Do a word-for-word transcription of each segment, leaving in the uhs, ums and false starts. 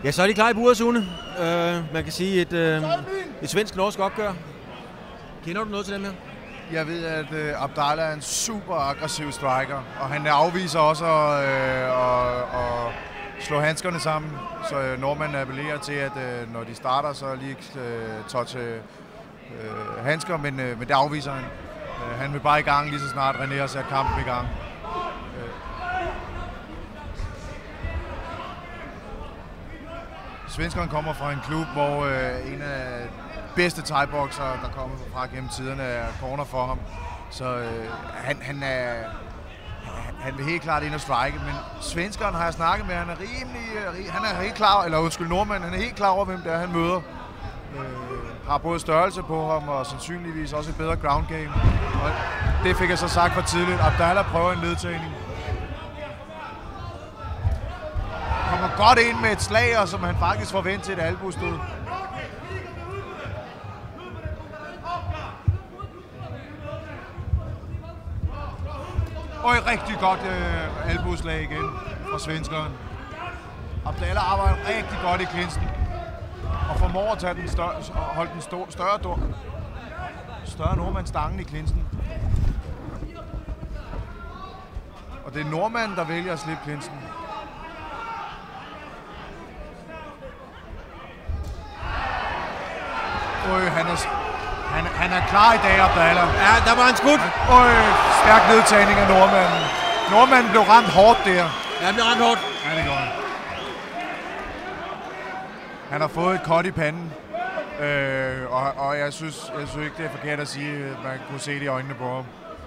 Ja, så er de klar i buret, Sune. Uh, man kan sige et, uh, et svensk-norsk opgør. Kender du noget til dem her? Jeg ved, at uh, Abdallah er en super aggressiv striker, og han afviser også at, uh, at, at slå handskerne sammen. Så uh, nordmanden appellerer til, at uh, når de starter, så lige uh, touche uh, handsker, men, uh, men det afviser han. Uh, han vil bare i gang lige så snart René har sat kampen i gang. Svenskeren kommer fra en klub, hvor øh, en af bedste thai-boksere, der kommer fra gennem tiderne, er corner for ham. Så øh, han, han, er, han vil helt klart ind og strike, men svenskeren har jeg snakket med, han er rimelig, han er helt klar, eller undskyld nordmanden, han er helt klar over, hvem det er, han møder. Øh, har både størrelse på ham, og sandsynligvis også et bedre ground game. Og det fik jeg så sagt for tidligt. Abdallah prøver en ledtagning. Kommer godt ind med et slag, og som han faktisk får vendt til et albuestød. Og et rigtig godt øh, albueslag igen fra svenskeren. Abdallah arbejder rigtig godt i clinchen. Og formår at tage den større, holde den større, større, større nordmand stangen i clinchen. Og det er nordmanden, der vælger at slippe clinchen. Øj, han er, han, han er klar i dag, Abdallah. Ja, der var en skud. Øj, stærk nedtagning af nordmanden. Nordmanden blev ramt hårdt der. Ja, han blev ramt hårdt. Ja, det gør han. Han har fået et cut i panden. Øh, og, og jeg synes, jeg synes ikke, det er forkert at sige, at man kunne se det i øjnene på ham.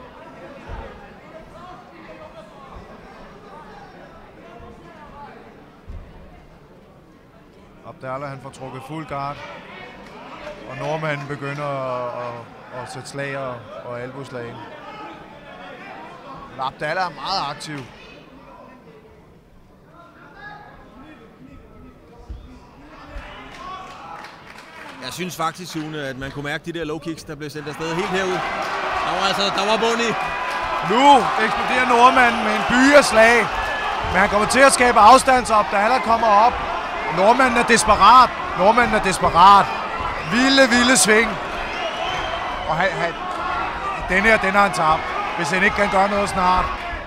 Abdallah, han får trukket fuld guard. Og nordmanden begynder at, at, at sætte slag og, og albueslag. Men Abdallah er meget aktiv. Jeg synes faktisk, Sune, at man kunne mærke de der low kicks, der blev sendt afsted helt herud. Der var altså, der var bund i. Nu eksploderer nordmanden med en by af slag. Men han kommer til at skabe afstand, så Abdallah kommer op. Nordmanden er desperat. Nordmanden er desperat. Vilde, vilde sving. Og han, han, den her, den har han tabt, hvis han ikke kan gøre noget snart.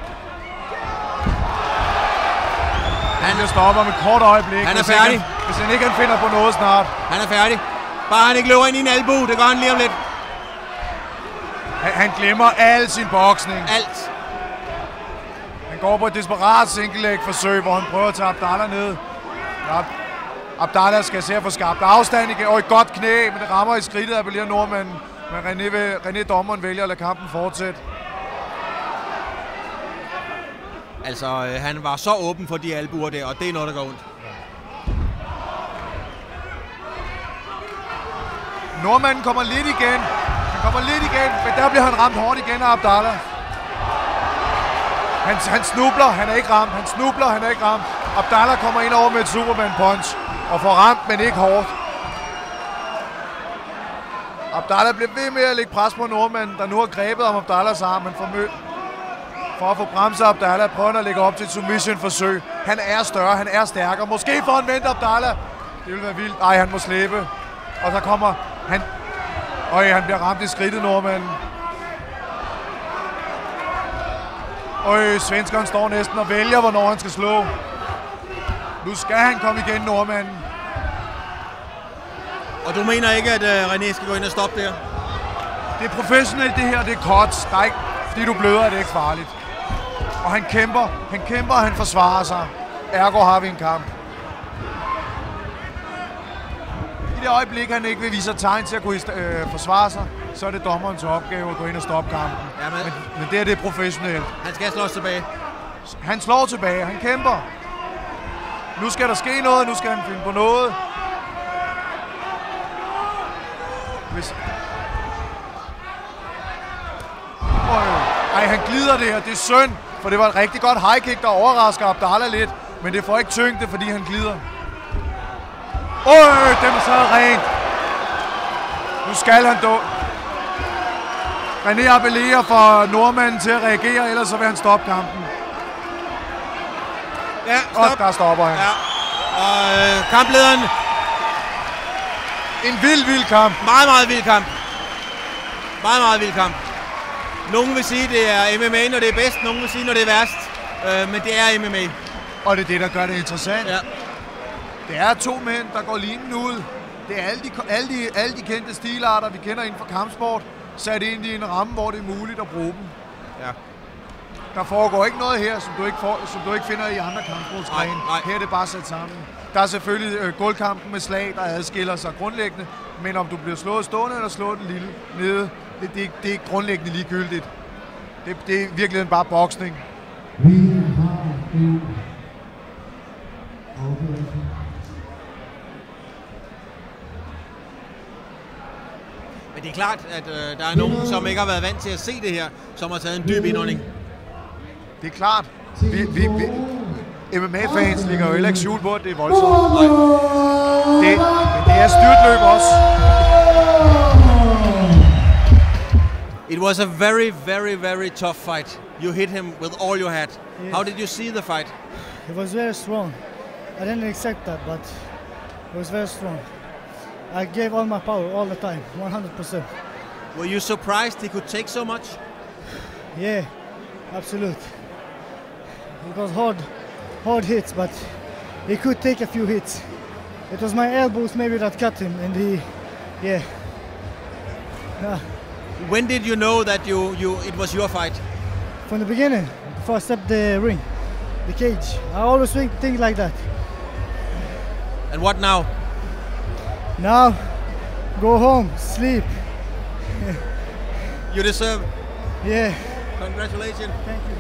Han jo stopper om et kort øjeblik. Han er hvis færdig. Han, hvis han ikke kan finder på noget snart. Han er færdig. Bare han ikke løber ind i en albu, det gør han lige om lidt. Han, han glemmer al sin boksning. Alt. Han går på et desperat single leg forsøg, hvor han prøver at tage Abdallah ned. Ja. Abdallah skal se at få skabt afstand igen, og et godt knæ, men det rammer i skridtet, appellerer nordmanden. Men René, vil, René dommeren vælger at lade kampen fortsætte. Altså, øh, han var så åben for de albuer der, og det er noget, der går ondt. Nordmanden kommer lidt igen. Han kommer lidt igen, men der bliver han ramt hårdt igen af Abdallah. Han, han snubler, han er ikke ramt. Han snubler, han er ikke ramt. Abdallah kommer ind over med et Superman punch og får ramt, men ikke hårdt. Abdallah bliver ved med at lægge pres på nordmanden, der nu har grebet om Abdallahs arm. Han får mødt. For at få bremset Abdallah, prøver han at lægge op til et submission-forsøg. Han er større, han er stærkere. Måske får han vendt Abdallah. Det vil være vildt. Ej, han må slippe. Og så kommer han... Øj, han bliver ramt i skridtet, nordmanden. Øj, svenskeren står næsten og vælger, hvornår han skal slå. Nu skal han komme igen, nordmanden. Og du mener ikke, at uh, René skal gå ind og stoppe der? Det er professionelt, det her. Det er cuts. Der er ikke, fordi du bløder, er det ikke farligt. Og han kæmper. Han kæmper, og han forsvarer sig. Ergo har vi en kamp. I det øjeblik, han ikke vil vise tegn til at kunne øh, forsvare sig, så er det dommerens opgave at gå ind og stoppe kampen. Ja, men... Men, men det er det professionelt. Han skal slås tilbage. Han slår tilbage. Han kæmper. Nu skal der ske noget. Nu skal han finde på noget. Hvis... Ej, han glider det her. Det er synd, for det var et rigtig godt high kick, der overrasker Abdallah lidt. Men det får ikke tyngde, fordi han glider. Øj, den sad rent. Nu skal han dø. René appellerer for nordmanden til at reagere, ellers så vil han stoppe kampen. Ja, stop. Og der stopper han. Ja. Og øh, kamplederen... En vild, vild kamp. Meget, meget vild kamp. Meget, meget vild kamp. Nogen vil sige, det er M M A, når det er bedst. Nogen vil sige, når det er værst. Øh, men det er M M A. Og det er det, der gør det interessant. Ja. Det er to mænd, der går lignende ud. Det er alle de, alle, de, alle de kendte stilarter, vi kender inden for kampsport, sat ind i en ramme, hvor det er muligt at bruge dem. Ja. Der foregår ikke noget her, som du ikke, får, som du ikke finder i andre kampsportsgrene. Her er det bare sat sammen. Der er selvfølgelig øh, gulvkampen med slag, der adskiller sig grundlæggende. Men om du bliver slået stående eller slået den lille nede, det, det, det er grundlæggende ligegyldigt. Det, det er virkelig bare boksning. Men det er klart, at øh, der er nogen, som ikke har været vant til at se det her, som har taget en dyb indånding. Det er klart. Vi, vi, vi, M M A-fans ligger jo heller ikke skjult på, at det er voldsomt. Det, men det er styrtløb også. It was a very, very, very tough fight. You hit him with all you had. Yes. How did you see the fight? It was very strong. I didn't expect that, but it was very strong. I gave all my power all the time, one hundred percent. Were you surprised he could take so much? Yeah, absolutely. It was hard, hard hits, but he could take a few hits. It was my elbows maybe that cut him, and he, yeah. yeah. When did you know that you, you it was your fight? From the beginning, before I stepped the ring, the cage. I always think things like that. And what now? Now, go home, sleep. You deserve. Yeah. Congratulations. Thank you.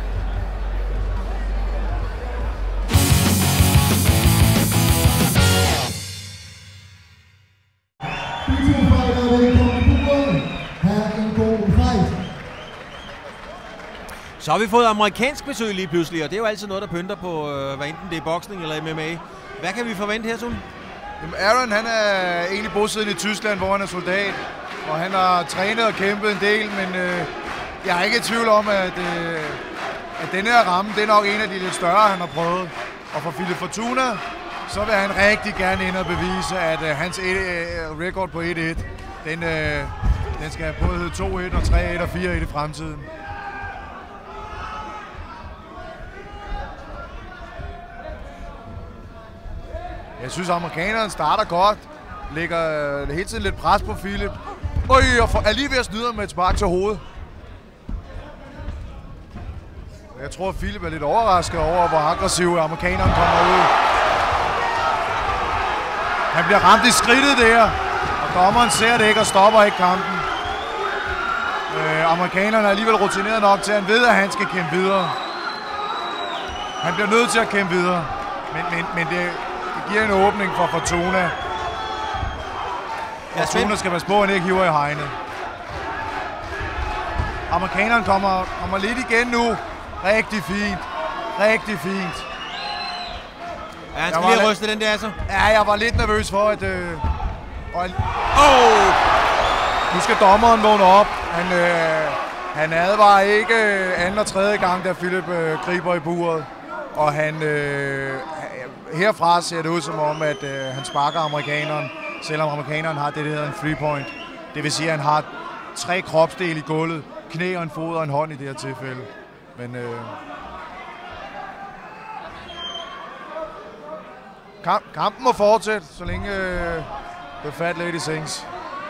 Så har vi fået amerikansk besøg lige pludselig, og det er jo altid noget, der pynter på, øh, hvad enten det er boksning eller M M A. Hvad kan vi forvente her, Sune? Aaron, han er egentlig bosiddende i Tyskland, hvor han er soldat, og han har trænet og kæmpet en del, men øh, jeg er ikke i tvivl om, at, øh, at denne her ramme, det er nok en af de lidt større, han har prøvet. Og for Philip Fortuna, så vil han rigtig gerne ind og bevise, at øh, hans et, øh, record på et et, den, øh, den skal både hedde to et og tre et og fire et i fremtiden. Jeg synes, at amerikaneren starter godt. Lægger øh, hele tiden lidt pres på Philip. Øj, og for, er lige ved at snyde ham med et spark til hovedet. Jeg tror, at Philip er lidt overrasket over, hvor aggressiv amerikaneren kommer ud. Han bliver ramt i skridtet der, og dommeren ser det ikke og stopper ikke kampen. Øh, amerikaneren er alligevel rutineret nok til, at han ved, at han skal kæmpe videre. Han bliver nødt til at kæmpe videre, men, men, men det... Det giver en åbning for Fortuna. Fortuna skal passe på, at han ikke hiver i hegnet. Amerikaneren kommer, kommer lidt igen nu. Rigtig fint. Rigtig fint. Ja, han skal lige ryste den der, så. Ja, jeg var lidt nervøs for, at... Øh, og, oh! Nu skal dommeren vågne op. Han, øh, han advarer ikke anden og tredje gang, da Philip øh, griber i buret. Og han... Øh, Herfra ser det ud som om, at øh, han sparker amerikaneren, selvom amerikaneren har det, der hedder en three point. Det vil sige, at han har tre kropsdele i gulvet, knæ og en fod og en hånd i det her tilfælde. Men øh, kamp, kampen må fortsætte, så længe øh, the fat lady sings.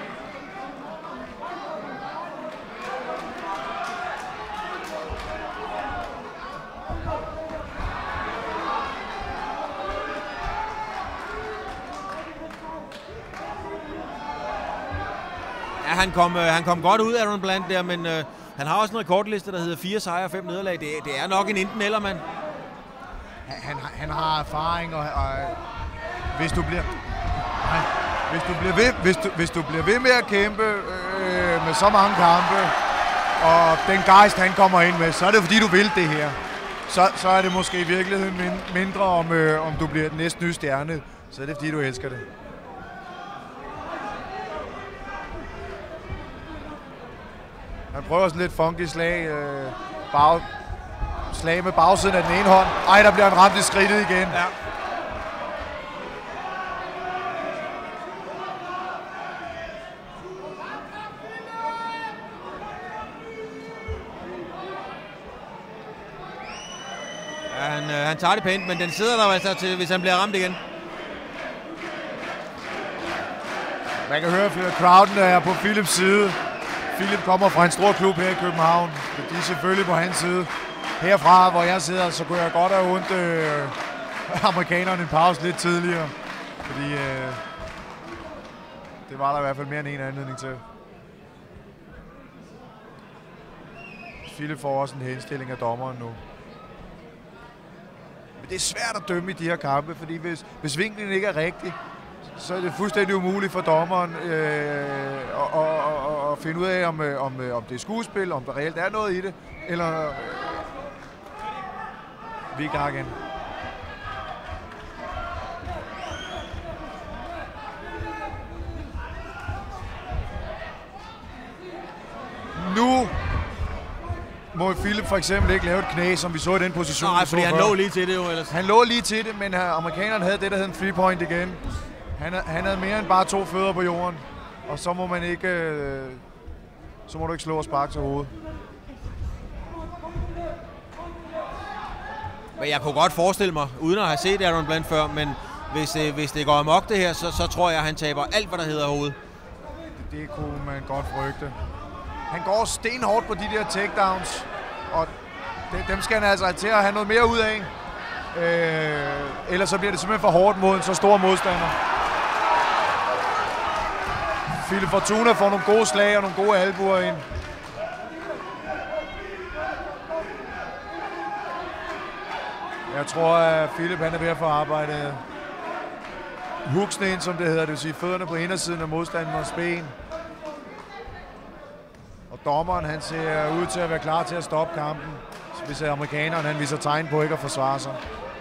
Han kom, øh, han kom godt ud af Aaron Bland der, men øh, han har også en rekordliste, der hedder fire sejre og fem nederlag. Det, det er nok en enten eller, mand. Han, han har erfaring, og, og hvis du bliver... Nej, hvis du bliver ved, hvis du, hvis du bliver ved med at kæmpe øh, med så mange kampe, og den gejst, han kommer ind med, så er det fordi, du vil det her. Så, så er det måske i virkeligheden mindre om, øh, om du bliver den næste nye stjerne. Så er det fordi, du elsker det. Han prøver sådan lidt funky slag, øh, bag, slag med bagsiden af den ene hånd. Ej, der bliver han ramt i skridtet igen. Ja. han tager det pænt, men den sidder der altså til, hvis han bliver ramt igen. Man kan høre, at crowden er på Philips side. Philip kommer fra en stor klub her i København. De er selvfølgelig på hans side. Herfra, hvor jeg sidder, så kunne jeg godt have ondt øh, amerikanerne en pause lidt tidligere. Fordi øh, det var der i hvert fald mere end en anledning til. Philip får også en henstilling af dommeren nu. Men det er svært at dømme i de her kampe, fordi hvis, hvis vinklen ikke er rigtig, så er det fuldstændig umuligt for dommeren øh, at, at, at finde ud af, om, om, om det er skuespil, om der reelt er noget i det, eller... Øh, vi er klar igen. Nu må Philip for eksempel ikke lave et knæ, som vi så i den position. Nej, fordi han lå lige til det jo ellers. Han lå lige til det, men amerikanerne havde det, der hed en three point igen. Han, han havde mere end bare to fødder på jorden, og så må man ikke, øh, så må du ikke slå og sparke til hovedet. Men jeg kunne godt forestille mig, uden at have set Aaron Bland før, men hvis, øh, hvis det går amok det her, så, så tror jeg, at han taber alt, hvad der hedder hovedet. Det, det kunne man godt frygte. Han går stenhårdt på de der takedowns, og det, dem skal han altså til at have noget mere ud af. Øh, ellers så bliver det simpelthen for hårdt mod en så stor modstander. Philip Fortuna får nogle gode slag og nogle gode albuer ind. Jeg tror, at Philip han er ved at få arbejdet hooksene ind, som det hedder, det vil sige fødderne på indersiden af modstanderens ben. Og dommeren han ser ud til at være klar til at stoppe kampen, hvis amerikaneren han viser tegn på ikke at forsvare sig.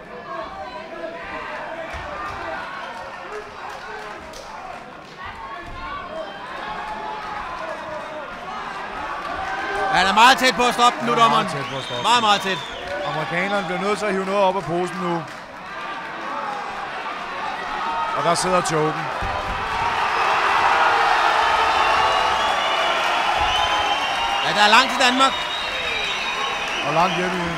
Han er meget tæt på at stoppe den nu, dommeren. Meget tæt på at stoppe. Meget, meget tæt. Amerikaneren bliver nødt til at hive noget op af posen nu. Og der sidder choken. Ja, der er langt til Danmark. Og langt hjem igen.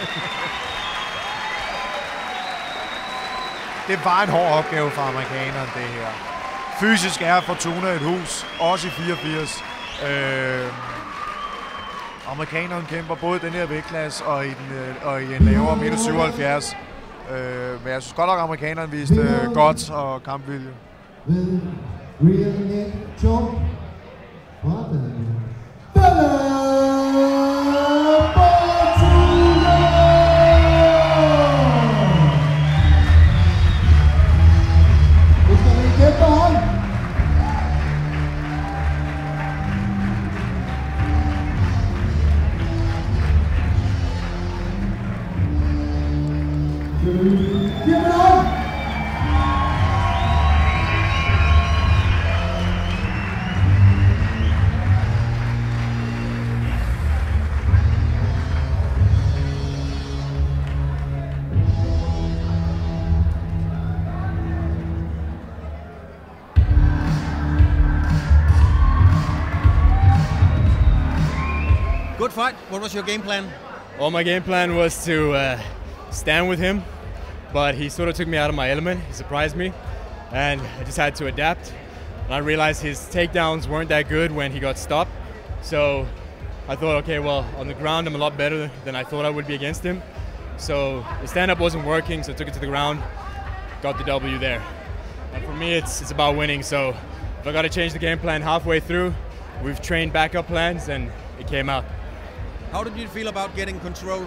Det var en hård opgave for amerikaneren, det her. Fysisk er Fortuna et hus, også i fireogfirs. Øh, amerikaneren kæmper både den her vægtklasse og i, den, og i en lavere meter syvoghalvfjerds. Øh, men jeg synes godt nok, at amerikaneren viste øh, godt og kampvilje. Good fight. What was your game plan? Well, my game plan was to uh, stand with him, but he sort of took me out of my element. He surprised me, and I just had to adapt. And I realized his takedowns weren't that good when he got stopped. So I thought, okay, well, on the ground I'm a lot better than I thought I would be against him. So the stand-up wasn't working, so I took it to the ground, got the W there. And for me, it's, it's about winning, so if I got to change the game plan halfway through, we've trained backup plans, and it came out. How did you feel about getting control?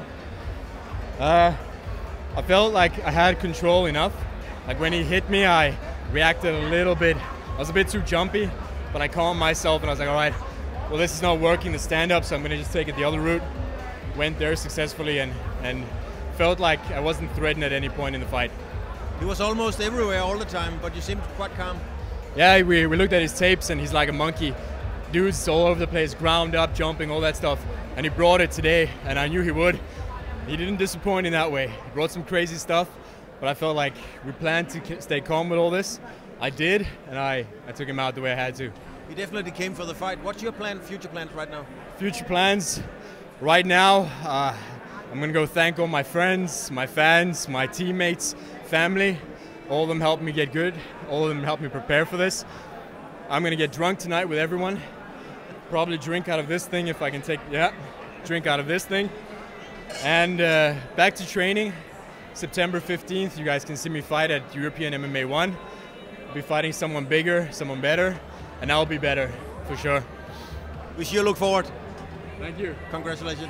Uh, I felt like I had control enough. Like when he hit me, I reacted a little bit. I was a bit too jumpy, but I calmed myself and I was like, all right, well, this is not working the stand-up, so I'm gonna just take it the other route. Went there successfully and, and felt like I wasn't threatened at any point in the fight. He was almost everywhere all the time, but you seemed quite calm. Yeah, we, we looked at his tapes and he's like a monkey. Dudes all over the place, ground up, jumping, all that stuff. And he brought it today, and I knew he would. He didn't disappoint in that way. He brought some crazy stuff, but I felt like we planned to stay calm with all this. I did, and I, I took him out the way I had to. He definitely came for the fight. What's your plan, future plans right now? Future plans? Right now, uh, I'm going to go thank all my friends, my fans, my teammates, family. All of them helped me get good. All of them helped me prepare for this. I'm going to get drunk tonight with everyone. Probably drink out of this thing if I can take, yeah, drink out of this thing. And uh, back to training. September fifteenth, you guys can see me fight at European M M A one. I'll be fighting someone bigger, someone better, and I'll be better, for sure. We sure look forward. Thank you. Congratulations.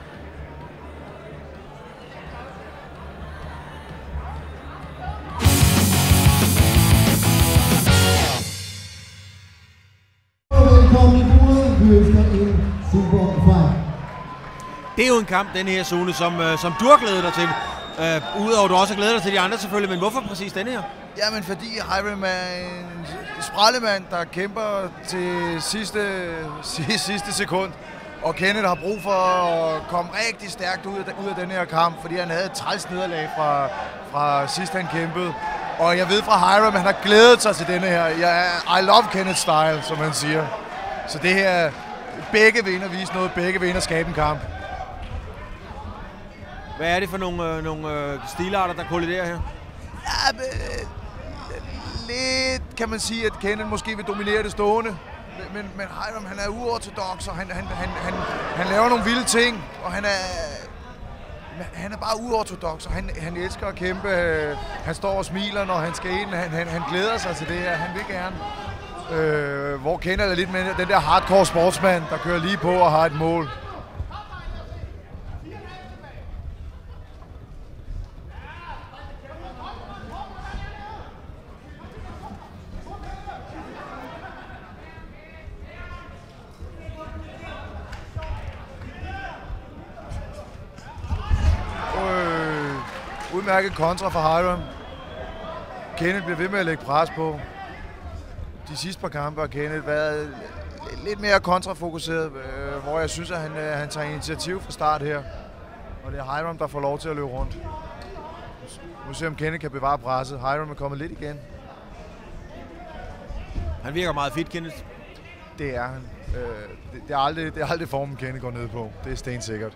Det er jo en kamp, den her Sune, som, øh, som du har glædet dig til. Øh, Udover du også har glædet dig til de andre selvfølgelig, men hvorfor præcis denne her? Jamen fordi Hiram er en sprallemand, der kæmper til sidste, sidste sekund. Og Kenneth har brug for at komme rigtig stærkt ud af, ud af den her kamp, fordi han havde et træls nederlag fra, fra sidst han kæmpede. Og jeg ved fra Hiram, at han har glædet sig til denne her. Jeg, I love Kenneth style, som han siger. Så det her, begge vinder viser noget, begge vinder skabe en kamp. Hvad er det for nogle, øh, nogle øh, stilarter, der kolliderer her? Ja, men, lidt kan man sige, at Kenneth måske vil dominere det stående. Men, men, men Hiram, han er uortodox, og han, han, han, han, han laver nogle vilde ting, og han er, han er bare uortodox, og han, han elsker at kæmpe. Han står og smiler, når han skal ind. Han, han, han glæder sig til det her. Han vil gerne. Øh, hvor Kenneth er lidt med den der hardcore sportsmand, der kører lige på og har et mål. Udmærket kontra fra Hiram. Kenneth bliver ved med at lægge pres på. De sidste par kampe har Kenneth været lidt mere kontrafokuseret, hvor jeg synes, at han, han tager initiativ fra start her. Og det er Hiram, der får lov til at løbe rundt. Nu ser vi, om Kenneth kan bevare presset. Hiram er kommet lidt igen. Han virker meget fit, Kenneth. Det er han. Det, det, er aldrig, det er aldrig formen, Kenneth går ned på. Det er stensikkert.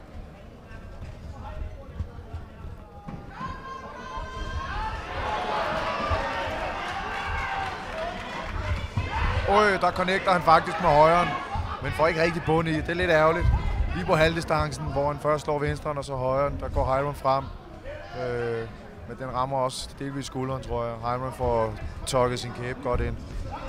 Øj, der connecter han faktisk med højren, men får ikke rigtig bund i. Det er lidt ærgerligt. Lige på halvdistancen, hvor han først slår venstren og så højren, der går Hiram frem. Øh, men den rammer også delvis skulderen, tror jeg. Hiram får tokket sin kæbe godt ind.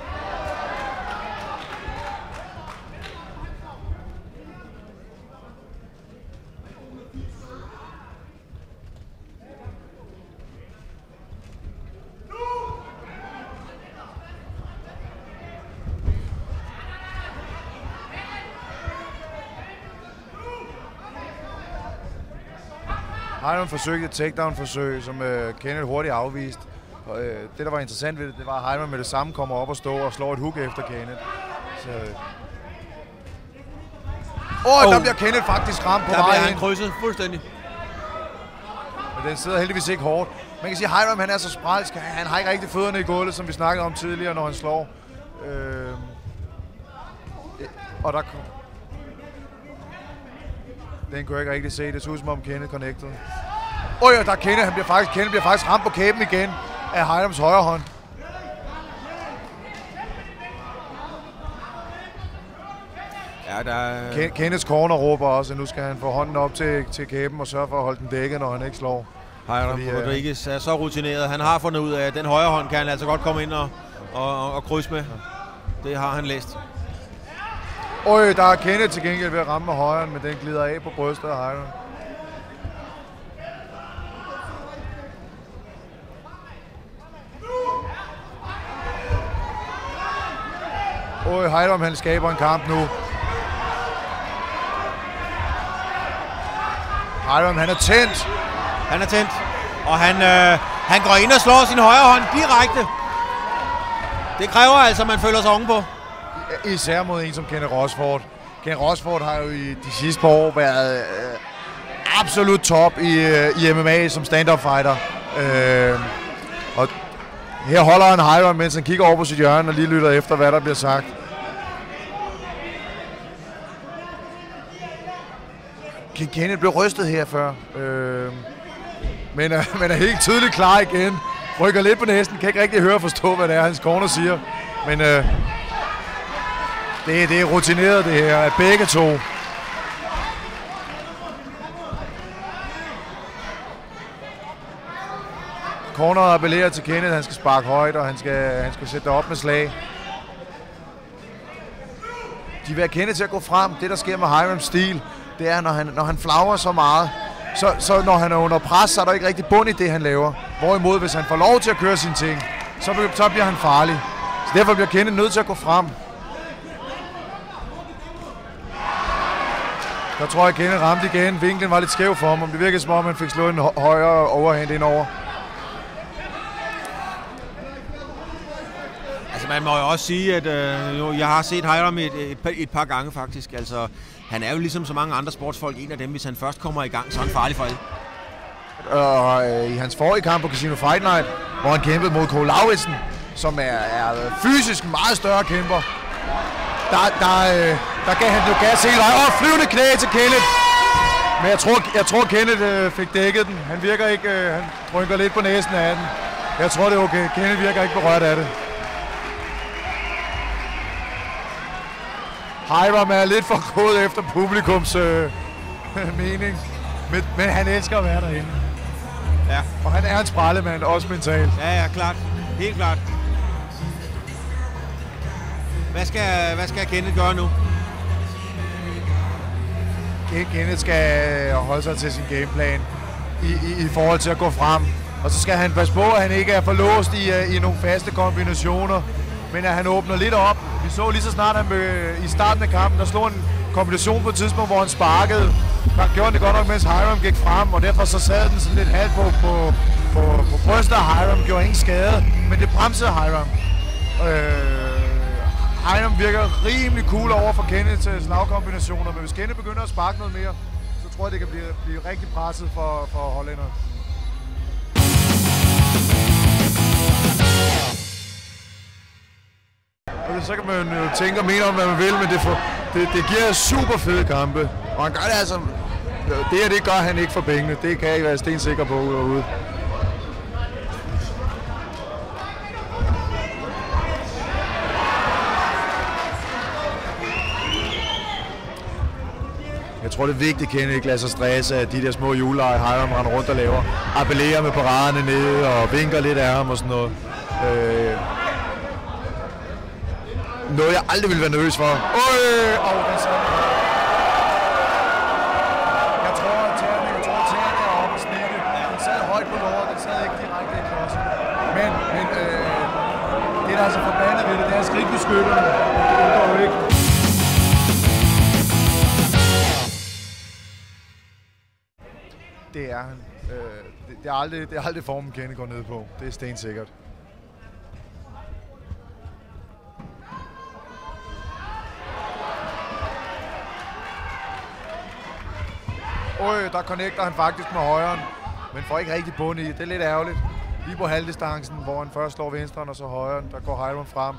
Hiram forsøgte et takedown-forsøg, som uh, Kenneth hurtigt afviste. Og, uh, det, der var interessant ved det, det var, at Hiram med det samme kommer op og står og slår et hook efter Kenneth. Så... Åh, oh, der bliver Kenneth faktisk ramt på vej ind. Der bliver han krydset fuldstændig. Men den sidder heldigvis ikke hårdt. Man kan sige, at Hiram han er så spralsk. Han har ikke rigtig fødderne i gulvet, som vi snakkede om tidligere, når han slår. Uh, og der... Den kunne jeg ikke rigtig se. Det så ud som om Kenneth connected. Åh ja, der er Kenneth. Han bliver faktisk, Kenneth bliver faktisk ramt på kæben igen af Hirams højre hånd. Ja, der er... Ken- Kenneths corner råber også, at nu skal han få hånden op til, til kæben og sørge for at holde den dækket, når han ikke slår. Hiram Rodriguez er så rutineret. Han har fundet ud af, at den højre hånd kan han altså godt komme ind og, og, og krydse med. Det har han læst. Øj, der er Kenneth til gengæld ved at ramme med højren, men den glider af på brystet af Hiram. Øj, Hiram han skaber en kamp nu. Hiram han er tændt. Han er tændt, og han, øh, han går ind og slår sin højre hånd direkte. Det kræver altså, at man føler sig ovenpå. Især mod en som Kenneth Rosford. Kenneth Rosford har jo i de sidste par år været øh, absolut top i, øh, i M M A som stand-up fighter. Øh, og her holder han Hiram, mens han kigger over på sit hjørne og lige lytter efter, hvad der bliver sagt. Kenneth blev rystet her før, øh, men, øh, men er helt tydeligt klar igen. Rykker lidt på næsen, kan ikke rigtig høre og forstå, hvad det er, hans corner siger. Men øh, det, det er rutineret det her, af begge to. Corner appellerer til Kenneth, han skal sparke højt, og han skal, han skal sætte op med slag. De vil have Kenneth til at gå frem. Det, der sker med Hirams stil, det er, når han, når han flagrer så meget, så, så når han er under pres, så er der ikke rigtig bund i det, han laver. Hvorimod, hvis han får lov til at køre sine ting, så, så bliver han farlig. Så derfor bliver Kenneth nødt til at gå frem. Der tror jeg, at Kenneth ramte igen. Vinklen var lidt skæv for ham, om det virkede som om, han fik slået en højere overhand indover. Altså man må jo også sige, at øh, jeg har set Hiram et, et, et par gange faktisk. Altså, han er jo ligesom så mange andre sportsfolk en af dem, hvis han først kommer i gang, så er han farlig for alle. Og øh, i hans forrige kamp på Casino Fight Night, hvor han kæmpede mod Cole Lauritsen, som er, er fysisk meget større kæmper, der, der, øh, der gav han jo gas hele vejen. Åh, flyvende knæ til Kenneth! Men jeg tror, jeg tror Kenneth øh, fik dækket den. Han virker ikke, øh, han rynker lidt på næsen af den. Jeg tror, det er okay. Kenneth virker ikke berørt af det. Hiram er lidt for gået efter publikums øh, mening, men, men han elsker at være derinde. Ja. Og han er en sprællemand, også mentalt. Ja, ja, klart. Helt klart. Hvad skal, hvad skal Kenneth gøre nu? Kenneth skal holde sig til sin gameplan i, i, i forhold til at gå frem. Og så skal han passe på, at han ikke er for låst i, i nogle faste kombinationer, men at han åbner lidt op. Vi så lige så snart, han i starten af kampen, der slog en kombination på et tidspunkt, hvor han sparkede. Han gjorde det godt nok, mens Hiram gik frem, og derfor så sad den sådan lidt halvt på, på, på, på brystet af Hiram. Gjorde ingen skade, men det bremsede Hiram. Øh, Hiram virker rimelig cool over for Kenneth til slagkombinationer, men hvis Kenneth begynder at sparke noget mere, så tror jeg, det kan blive, blive rigtig presset for, for hollænderne. Så kan man jo tænke og mene om, hvad man vil, men det, for, det, det giver super fede kampe. Og han gør det altså... Det her, det gør han ikke for pengene. Det kan jeg være stensikker på ude. Jeg tror, det er vigtigt, at Kenneth ikke lader sig stresse af de der små juleleje, Hiram render rundt og laver. Appellerer med paraderne nede og vinker lidt af ham og sådan noget. Øh, Noget, jeg aldrig ville være nervøs for. Øj! Åh, det er sådan. Jeg tror, at tæerne, jeg tror, at tæerne er oppe og snitte. Den sad højt på låret, den sad ikke direkte i klodsen. Men, men øh, det, der er så forbandet ved det, det er skridtbeskytterne. Det går jo ikke. Det er han. Øh, det, det, er aldrig, det er aldrig formen, Kenneth går ned på. Det er stensikkert. Øj, der connecter han faktisk med højren, men får ikke rigtig bund i. Det er lidt ærgerligt. Lige på halvdistancen, hvor han først slår venstren og så højren, der går Hiram frem.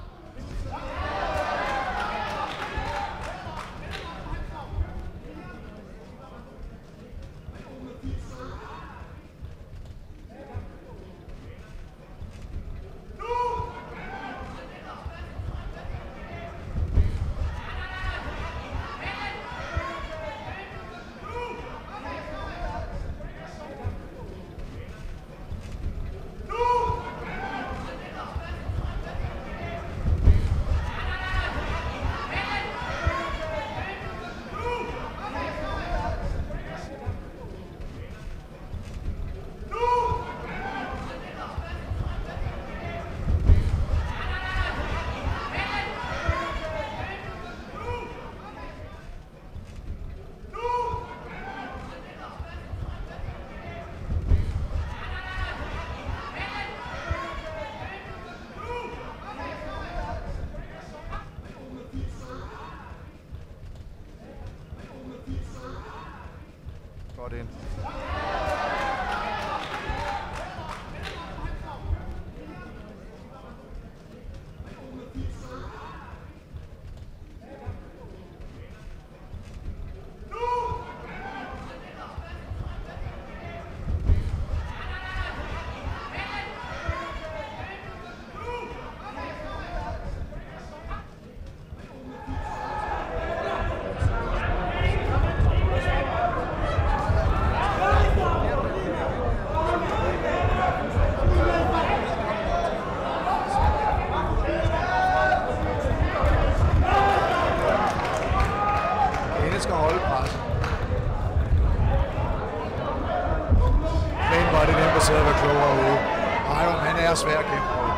svær at kæmpe på.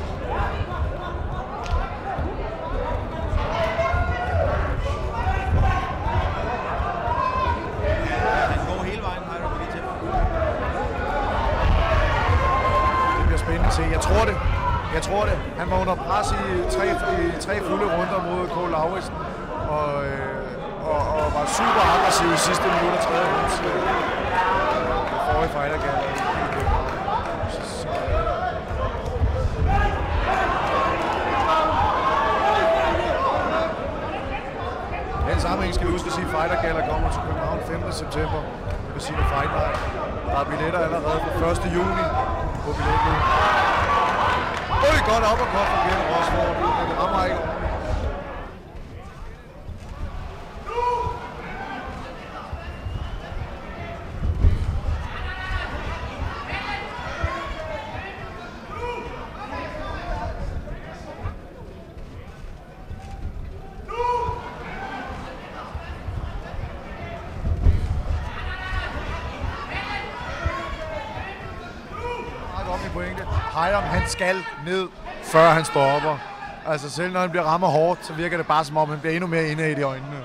Spændende at se. Jeg tror det. Jeg tror det. Han var under pres i tre, i tre fulde runder mod K. Lauritsen og, øh, og, og var super aggressiv i sidste minut af tredje runds. Øh, det forrige fighter gav den sammenhæng skal vi huske at sige, at Fighter Gala kommer til København femte september på sine Fight Night. Der er billetter allerede på første juni på billetten. Øj, godt op og godt for Kenneth Rosford, men det rammer ikke. Hiram, han skal ned, før han stopper. Altså selv når han bliver rammer hårdt, så virker det bare som om, han bliver endnu mere inde i de øjnene.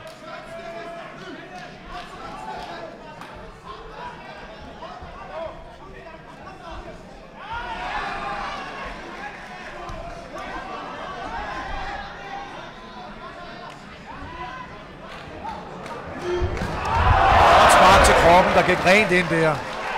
Godt spark til kroppen, der gik rent ind der.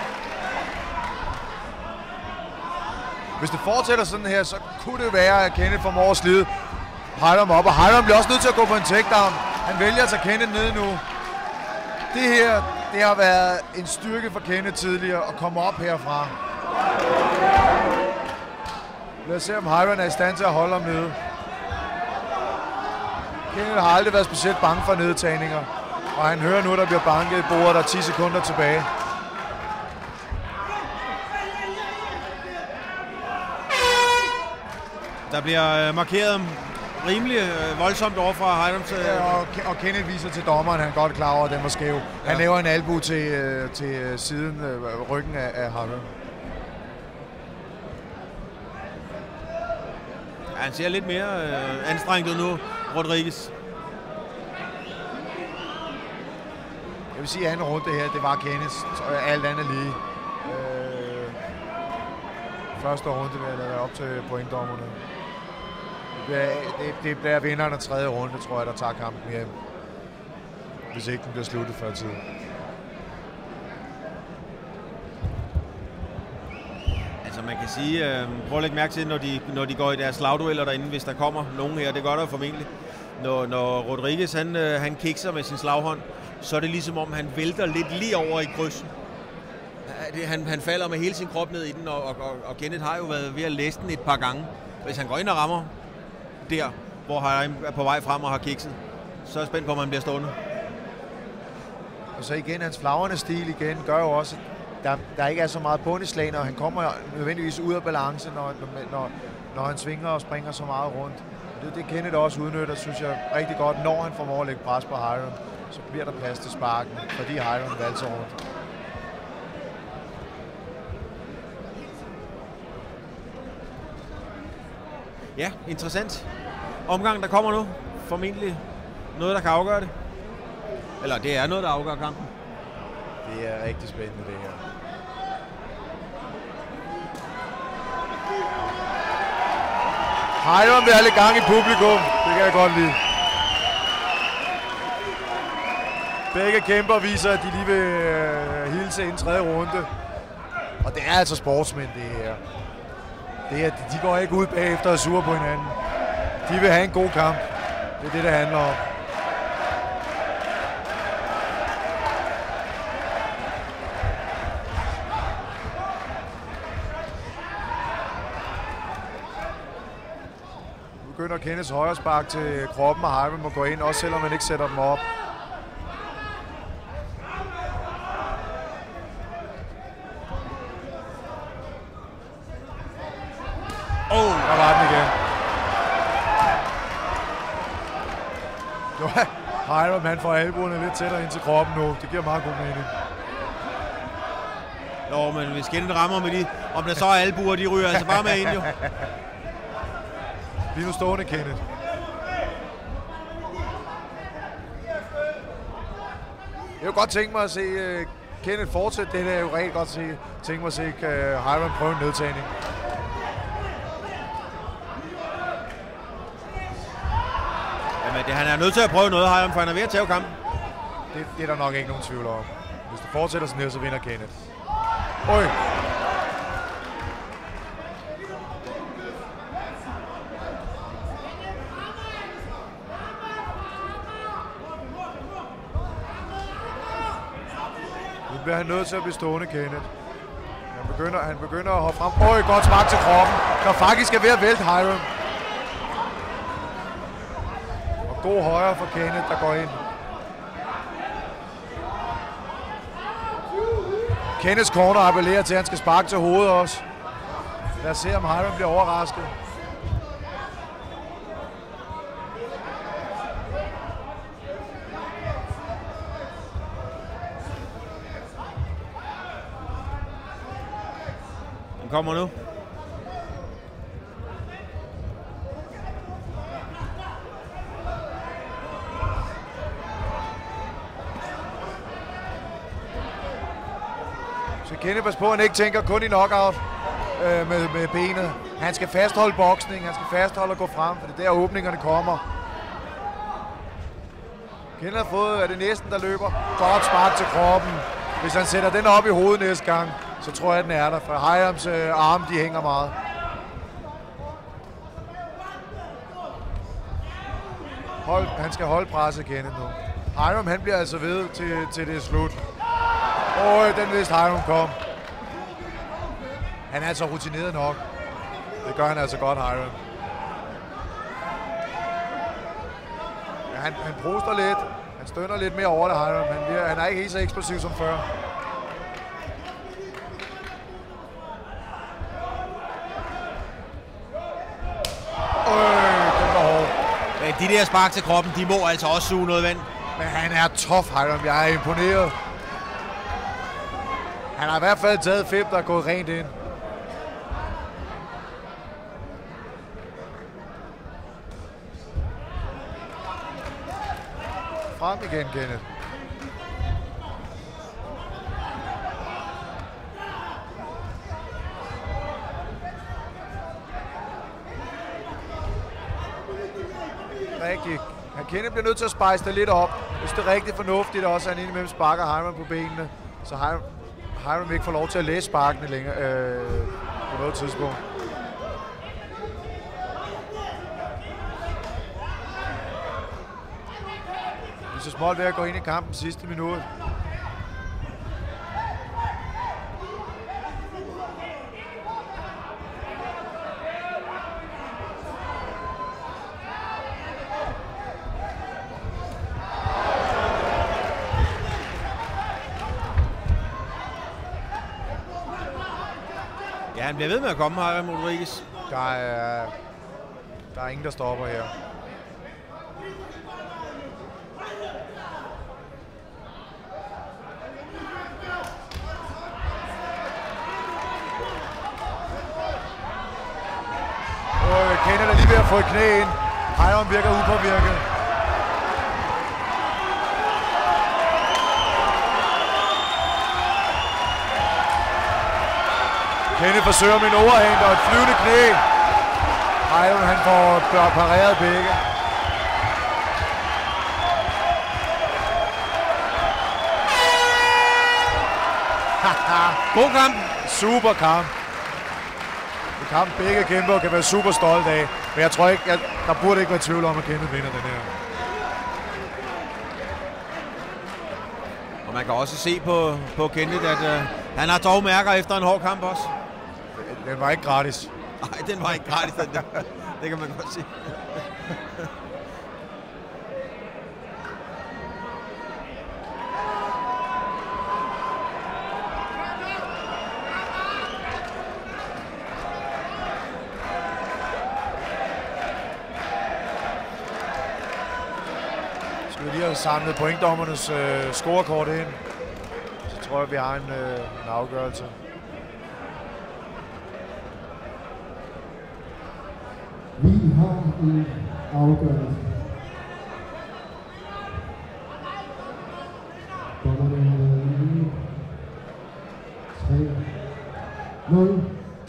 Hvis det fortsætter sådan her, så kunne det være, at Kenneth formår at slide Hiram op. Og Hiram bliver også nødt til at gå på en takedown. Han vælger at tage Kenneth ned nu. Det her, det har været en styrke for Kenneth tidligere at komme op herfra. Lad os se, om Hiram er i stand til at holde ham nede. Kenneth har aldrig været specielt bange for nedtagninger. Og han hører nu, der bliver banket i bordet, der er ti sekunder tilbage. Der bliver markeret rimelig voldsomt over fra Hiram til... Ja, og, og Kenneth viser til dommeren, han er godt klar over, at den var skæv. Han ja. laver en albu til, til siden ryggen af, af Hiram. Ja, han ser lidt mere øh, anstrengt ud nu, Rodriguez. Jeg vil sige, at anden runde her, det var Kenneth. Alt andet lige. Øh, første runde vil jeg lade op til pointdommerne. Det, det, det bliver vinderen af tredje runde, tror jeg, der tager kampen hjem. Hvis ikke den bliver sluttet før tid. Altså man kan sige, øh, prøv at lægge mærke til, når de, når de går i deres slagdueller derinde, hvis der kommer nogen her, det gør der formentlig. Når, når Rodriguez han, øh, han kikser med sin slaghånd, så er det ligesom om han vælter lidt lige over i krydsen. Han, han falder med hele sin krop ned i den, og, og, og Kenneth har jo været ved at læse den et par gange. Hvis han går ind og rammer der, hvor han er på vej frem og har kikset, så er jeg spændt på, om han bliver stående. Og så igen, hans flagrende stil igen gør jo også, at der, der ikke er så meget bund i slagene, og han kommer nødvendigvis ud af balance, når, når, når han svinger og springer så meget rundt. Det, det Kenneth også udnytter, synes jeg rigtig godt, når han formår at lægge pres på Hiram, så bliver der plads til sparken, fordi Hiram valser rundt. Ja, interessant. Omgang, der kommer nu. Formentlig noget, der kan afgøre det. Eller det er noget, der afgør kampen. Det er rigtig spændende, det her. Hiram vil have lidt gang i publikum. Det kan jeg godt lide. Begge kæmper viser, at de lige vil øh, hilse ind tredje runde. Og det er altså sportsmænd, det her. Det er, de går ikke ud bagefter og sure på hinanden. De vil have en god kamp. Det er det, det handler om. Nu begynder Kenneths højre spark til kroppen, og Hiram må gå ind, også selvom man ikke sætter dem op. Åh, oh, der var den igen. Hiram, han får albuerne lidt tættere ind til kroppen nu. Det giver meget god mening. Jo, men hvis Kenneth rammer med de Om der så er albuer, de ryger altså bare med ind, jo. Lige nu stående, Kenneth. Jeg kunne godt tænke mig at se uh, Kenneth fortsætte det der. Jeg kunne rigtig godt se, tænke mig at se uh, Hiram prøve en nedtagning. Jamen, det, han er nødt til at prøve noget, Hiram, for han er ved at tage kampen. Det, det er der nok ikke nogen tvivl om. Hvis det fortsætter sådan her, så vinder Kenneth. Oj! Nu bliver han nødt til at blive stående, Kenneth. Han begynder, han begynder at hoppe frem. Øj, godt spark til kroppen. Der faktisk er ved at vælte Hiram. Og god højre for Kenneth, der går ind. Kenneths corner appellerer til, at han skal sparke til hovedet også. Lad os se, om Hiram bliver overrasket. Den kommer nu. Så Kenneth pas på, at han ikke tænker kun i knockout øh, med, med benet. Han skal fastholde boksning, han skal fastholde at gå frem, for det er der åbningerne kommer. Kenneth har fået, er det næsten der løber. Godt spark til kroppen. Hvis han sætter den op i hovedet næste gang, så tror jeg, at den er der. For Hirams øh, arme, de hænger meget. Hold, han skal holde presset, Kenneth nu. Hiram, han bliver altså ved til, til det slut. Åh, den vidste Hiram kom. Han er altså rutineret nok. Det gør han altså godt, Hiram. Ja, han, han proster lidt. Han stønner lidt mere over det, Hiram. Han, bliver, han er ikke helt så eksplosiv som før. Øh, den var hård. De der spark til kroppen, de må altså også suge noget vand. Men han er tough, Hiram. Jeg er imponeret. Han har i hvert fald taget fem, der er gået rent ind. Frem igen, Kenneth. Rigtigt. Kenneth bliver nødt til at spice det lidt op. Hvis det er rigtig fornuftigt også, at han indimellem sparker Hiram på benene, så Hiram, Hiram ikke får lov til at læse sparkene længere øh, på noget tidspunkt. Vi er så småt ved at gå ind i kampen sidste minut. Ja, han bliver ved med at komme, Hiram Rodriguez. Der er, der er ingen, der stopper her. Og Kenneth er lige ved at få et knæ ind. Hiram virker upåvirket. Kenneth forsøger med en overhænd og et flyvende knæ. Hiram, han får pareret begge. God kamp. Super kamp. En kamp, begge kæmper kan være super stolte af. Men jeg tror ikke, jeg, der burde ikke være tvivl om, at Kenneth vinder den her. Og man kan også se på, på Kenneth, at uh, han har dog mærker efter en hård kamp også. Den var ikke gratis. Nej, den var ikke gratis, den der. Det kan man godt sige. Skal vi lige have samlet pointdommernes øh, scorekort ind, så tror jeg, vi har en, øh, en afgørelse. i afgørelsen. Dommerne tre nul.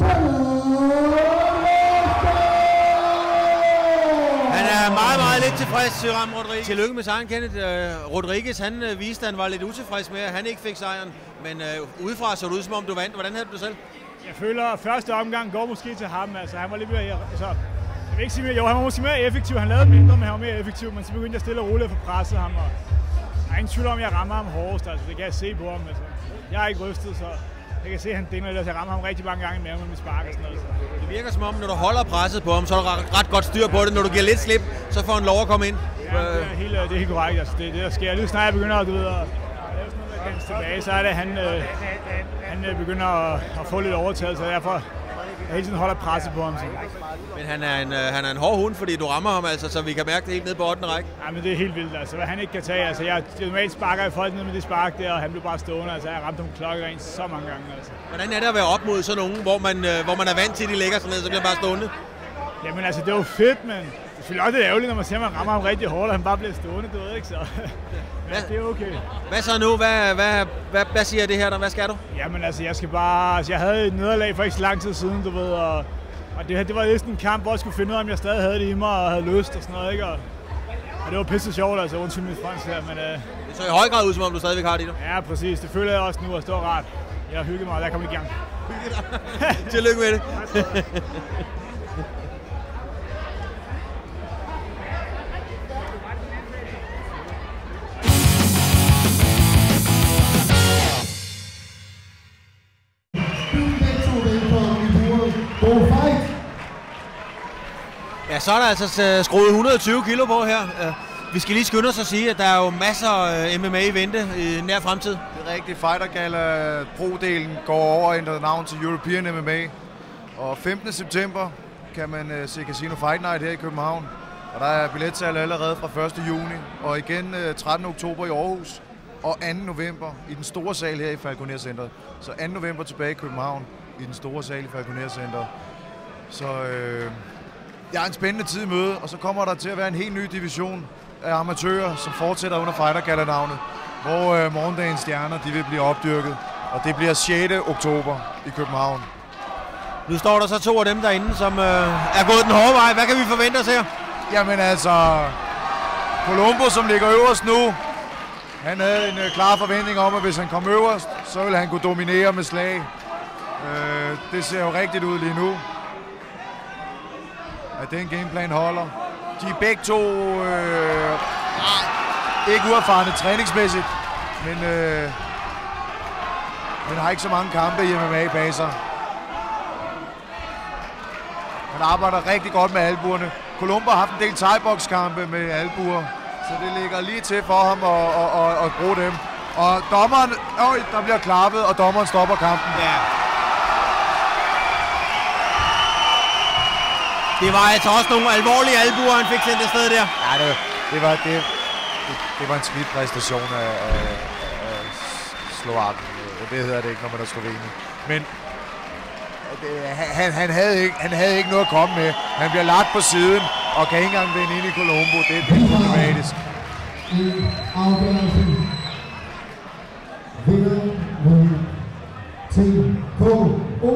Han er meget, meget lidt tilfreds, Syram Rodriguez. Tillykke med sejren, Kenneth. Uh, Rodriguez, han uh, viste, at han var lidt utilfreds med, at han ikke fik sejren. Men uh, udefra så det ud, som om du vandt. Hvordan havde du det selv? Jeg føler, at første omgang går måske til ham. Altså, han var lidt mere... Altså, jeg vil ikke sige mere, jo, han var måske mere effektiv. Han lavede mindre, men han var mere effektiv. Men så begyndte jeg stille og roligt at få presset ham. Og jeg er ingen tvivl om, at jeg rammer ham hårdest. Altså, det kan jeg se på ham. Altså, jeg er ikke rystet, så jeg kan se, at han dæmmer lidt. Jeg rammer ham rigtig mange gange i maven med mit spark og sådan noget. Så. Det virker som om, når du holder presset på ham, så er der ret godt styr på det. Når du giver lidt slip, så får han lov at komme ind. Ja, det er helt, det er helt korrekt. Altså, det er det, der sker. Lige snart jeg begynder at, du ved, at lave sådan noget tilbage, så er det, at han, øh, han øh, begynder at, at få lidt overtaget. Så derfor jeg hele tiden holder presset på ham. Så. Men han er, en, øh, han er en hård hund, fordi du rammer ham, altså, så vi kan mærke det helt ned på ottende række. Ja, men det er helt vildt. Altså, hvad han ikke kan tage. Altså, jeg normalt sparker i folk ned med det spark der, og han blev bare stående. Altså, jeg har ramt ham klokkeren så mange gange. Altså. Hvordan er det at være op mod sådan nogen, hvor man, øh, hvor man er vant til, at de ligger sådan ned, så bliver bare stående? Jamen altså, det var fedt, men det er selvfølgelig også lidt ærgerligt, når man ser, at man rammer ham rigtig hårdt, og han bare bliver stående, du ved ikke, så men det er okay. Hvad så nu? Hvad, hvad, hvad, hvad siger det her der? Hvad skal du? Jamen altså, jeg skal bare... Altså, jeg havde et nederlag for ikke så lang tid siden, du ved, og, og det her, det var næsten en kamp, hvor jeg skulle finde ud af, om jeg stadig havde det i mig og havde lyst og sådan noget, ikke? Og, og det var pisse sjovt, altså, undskyld mit fransk her, men... Uh, det så i høj grad ud, som om du stadigvæk har det i dig. Ja, præcis. Det føler jeg også nu, og det var rart. Jeg har hygget mig, og jeg kom i gang. Tillykke med det. Ja, så er der altså skruet et hundrede og tyve kilo på her. Vi skal lige skynde os at sige, at der er jo masser af M M A i vente i nær fremtid. Det er rigtigt. Fighter Gala Pro-delen går over ændret navn til European M M A. Og femtende september kan man uh, se Casino Fight Night her i København. Og der er billetsalg allerede fra første juni. Og igen uh, trettende oktober i Aarhus. Og anden november i den store sal her i Falconer Center. Så anden november tilbage i København i den store sal i Falconer Center. Så øh, jeg er en spændende tid i møde, og så kommer der til at være en helt ny division af amatører, som fortsætter under Fighter Gala-navnet, hvor øh, morgendagens stjerner de vil blive opdyrket. Og det bliver sjette oktober i København. Nu står der så to af dem derinde, som øh, er gået den hårde vej. Hvad kan vi forvente os her? Jamen altså, Colombo, som ligger øverst nu, han havde en øh, klar forventning om, at hvis han kom øverst, så ville han kunne dominere med slag. Øh, det ser jo rigtigt ud lige nu, at den gameplan holder. De er begge to øh, ikke uerfarne træningsmæssigt, men, øh, men har ikke så mange kampe i M M A bag sig. Han arbejder rigtig godt med albuerne. Colombo har haft en del thai-box-kampe med albuer, så det ligger lige til for ham at, at, at, at bruge dem. Og dommeren, øj, der bliver klappet, og dommeren stopper kampen. Ja. Det var altså også nogle alvorlige albuer, han fik sendt afsted der. Ja, det, det, var, det, det, det var en smidt præstation af, af, af Slovakken. Det hedder det ikke, når man er sloveni. Men det, han, han, havde ikke, han havde ikke noget at komme med. Han bliver lagt på siden og kan ikke engang vende ind i Colombo. Det, det er problematisk. I afgørelsen vinder mod T K O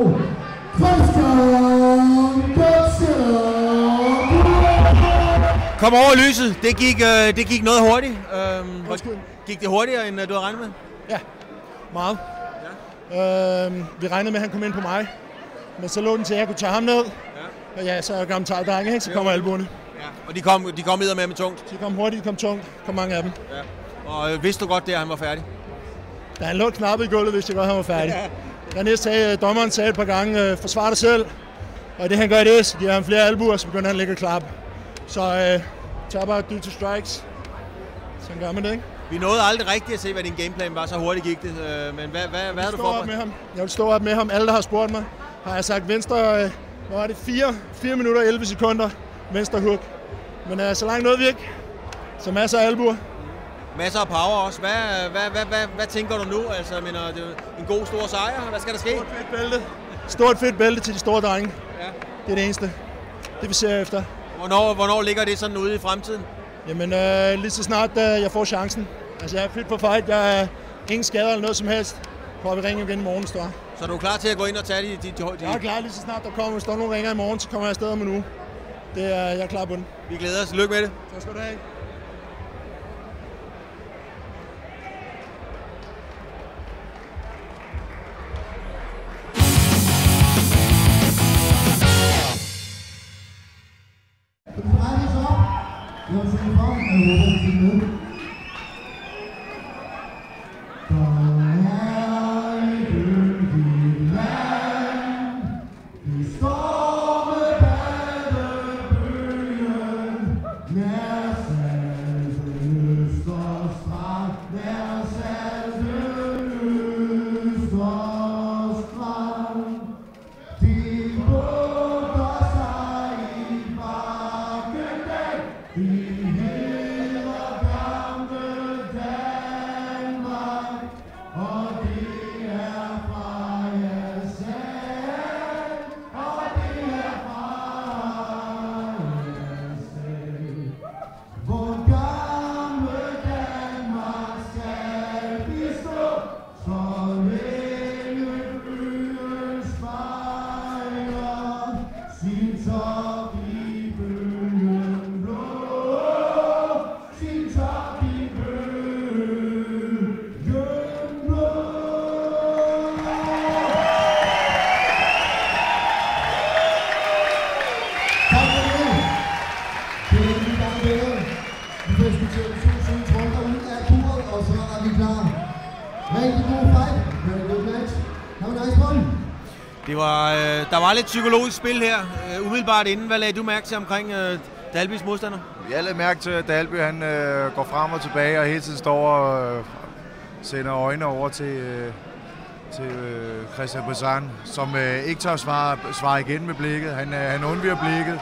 Kom over lyset. Det gik, øh, det gik noget hurtigt. Øhm, gik det hurtigere, end øh, du havde regnet med? Ja, meget. Ja. Øhm, vi regnede med, at han kom ind på mig. Men så lå den til, at jeg kunne tage ham ned. Ja. Og ja, så er jeg gammel drenge, ikke? Så kommer albuerne. Ja. Og de kom, de kom med med tungt? De kom hurtigt, de kom tungt. Kom mange af dem. Ja. Og øh, vidste du godt, at han var færdig? Da han lå knappet i gulvet, vidste jeg godt, at han var færdig. Ja. Dernæst sagde, dommeren sagde et par gange, øh, forsvar dig selv. Og det han gør i det, så giver han flere albuer, så begynder han at ligge og klappe. Så øh, tager bare due to strikes. Sådan gør man det, ikke? Vi nåede aldrig rigtigt at se, hvad din gameplan var, så hurtigt gik det. Øh, men hvad, hvad, hvad havde du forberedt? Med ham. Jeg vil stå op med ham. Alle, der har spurgt mig, har jeg sagt venstre, øh, hvad var det, fire minutter og elleve sekunder venstre hook. Men øh, så langt nåede vi ikke. Så masser af albuer. Masser af power også. Hvad, hvad, hvad, hvad, hvad tænker du nu? Altså, mener, det er en god stor sejr. Hvad skal der ske? Stort fedt bælte. Stort fedt bælte til de store drenge. Ja. Det er det eneste. Det vi ser efter. Hvornår, hvornår ligger det sådan ude i fremtiden? Jamen, øh, lige så snart øh, jeg får chancen. Altså, jeg er fit for fight. Jeg er ingen skader eller noget som helst. Prøver vi ringer igen i morgen, står. Så er du klar til at gå ind og tage de... de, de, de... Jeg er klar lige så snart der kommer. Hvis der nogen ringer i morgen, så kommer jeg afsted om en uge. Det er jeg er klar på den. Vi glæder os. Lykke med det. Så skal du have. Det var, øh, der var lidt psykologisk spil her, øh, umiddelbart inden. Hvad lagde du mærke til omkring øh, Dalbys modstander? Jeg lagde mærke til, at Dalby han, øh, går frem og tilbage og hele tiden står og øh, sender øjnene over til, øh, til øh, Christian Brissan, som øh, ikke tør svare, svare igen med blikket. Han, øh, han undviger blikket.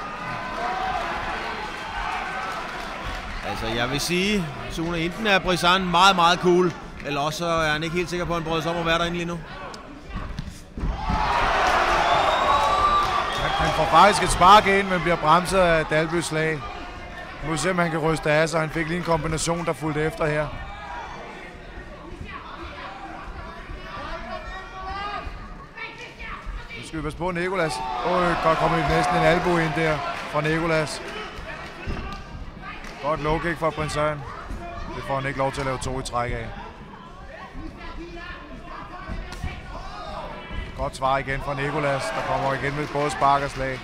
Altså, jeg vil sige, Sune, enten er Brissan meget, meget cool, eller også er han ikke helt sikker på, at han brød sig om at være derinde lige nu. Han får faktisk et spark ind, men bliver bremset af Dalbys slag. Nu må se, om han kan ryste af sig. Han fik lige en kombination, der fulgte efter her. Nu skal vi passe på Nicolas. Åh, godt kommer næsten en albu ind der fra Nicolas. Godt low kick fra Brissan. Det får han ikke lov til at lave to i træk af. Godt svar igen fra Nicolas, der kommer igen med både spark og slag.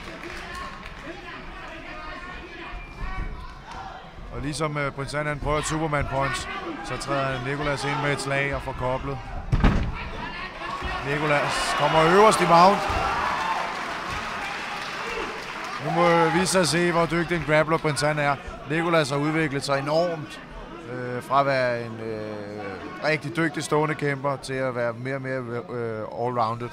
Og ligesom uh, Brissan han prøver et Superman punch, så træder Nicolas ind med et slag og får koblet. Nicolas kommer øverst i mount. Nu må vi så se, hvor dygtig en grappler Brissan er. Nicolas har udviklet sig enormt øh, fra at være en øh, rigtig dygtig stående kæmper til at være mere og mere øh, all-rounded.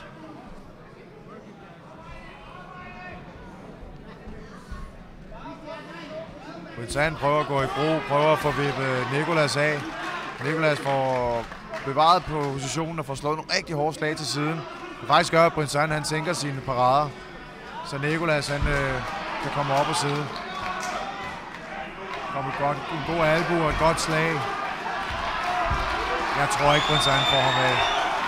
Brissan prøver at gå i brug, prøver at få vippet Nicolas af. Nicolas får bevaret på positionen og får slået nogle rigtig hårde slag til siden. Det faktisk gør, at Brissan han sænker sine parader, så Nicolas han, øh, kan komme op og sidde. Kommer godt, en god albu og et godt slag. Jeg tror ikke, Brissan får ham af.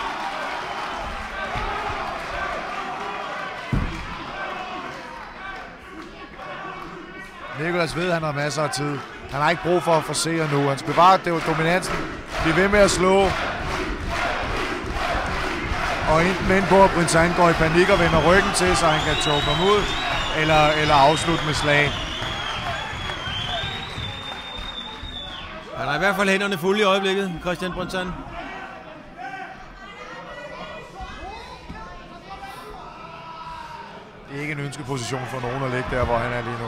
Nicolas ved, at han har masser af tid. Han har ikke brug for at forsere nu. Han skal bevare dominansen. Bliv ved med at slå. Og enten vende på, at Brissan går i panik og vender ryggen til, så han kan choke ham ud. Eller, eller afslutte med slag. Han har i hvert fald hænderne fulde i øjeblikket, Christian Brissan. Det er ikke en ønskeposition for nogen at ligge der, hvor han er lige nu.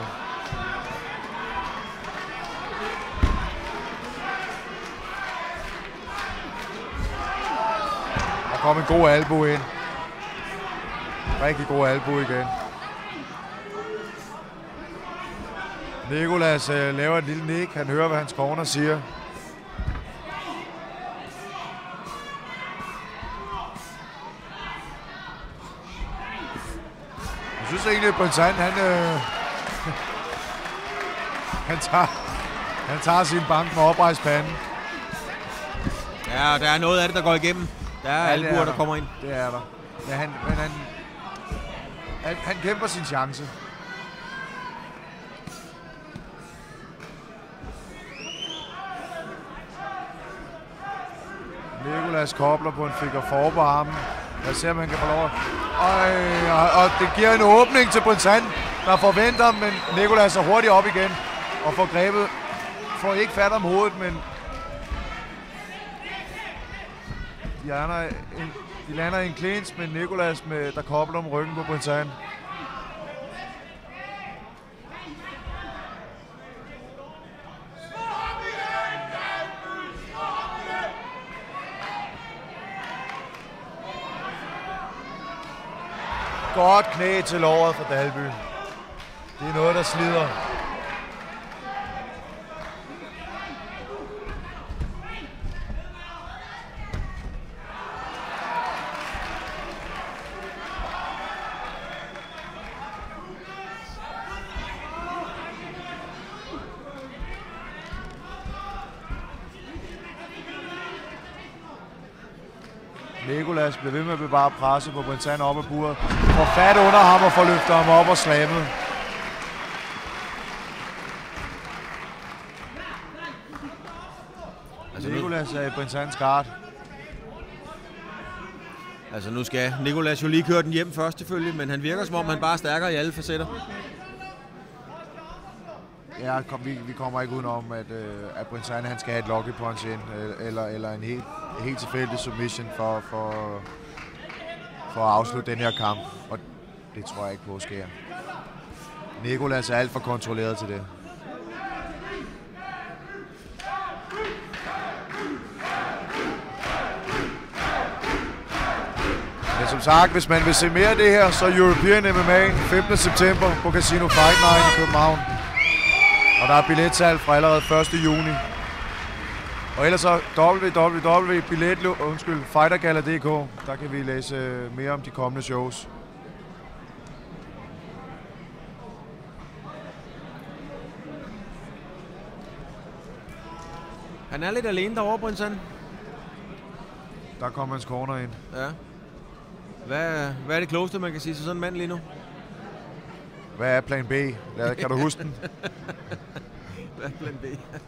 Der kom en god albu ind. Rigtig god albu igen. Nicolas øh, laver et lille nik. Han hører, hvad hans corner siger. Jeg synes egentlig, at Brissan, han, øh, Han tager, han tager sin bank med oprejst pande. Ja, der er noget af det, der går igennem. Der er ja, albuer, der kommer ind. Det er der. Ja, han, men han, han, han kæmper sin chance. Nicolas kobler på en figure four på armen. Lad os se, om han kan få lov. Øj, og, og det giver en åbning til Brinzan, der forventer, men Nicolas er hurtigt op igen og får grebet. Får ikke fat om hovedet, men de lander en, de lander en clinch med Nicolas, med, der kobler om ryggen på Brinzan. Godt knæ til låret for Dalby. Det er noget, der slider. Nicolas bliver ved med at bevare presse på Brinzan op ad buret. Får fat under ham og får løftet ham op og slammet. Altså Nicolas er i Brinzans guard. Altså nu skal Nicolas jo lige køre den hjem først selvfølgelig, men han virker som om han bare er stærkere i alle facetter. Ja, kom, vi, vi kommer ikke udenom, at, øh, at Brinzan han skal have et lucky punch ind, eller, eller en helt, helt tilfældig submission for, for, for at afslutte den her kamp. Og det tror jeg ikke på sker. Nicolas er alt for kontrolleret til det. Men som sagt, hvis man vil se mere af det her, så European M M A femtende september på Casino Fight Night i København. Og der er billetsalg fra allerede første juni. Og ellers så w w w punktum billet undskyld fightergala punktum d k. Der kan vi læse mere om de kommende shows. Han er lidt alene derovre, Brinzan. Der kommer hans corner ind. Ja. Hvad, hvad er det klogeste, man kan sige til sådan en mand lige nu? Hvad er plan B? Lad, kan du huske den? Hvad er plan B?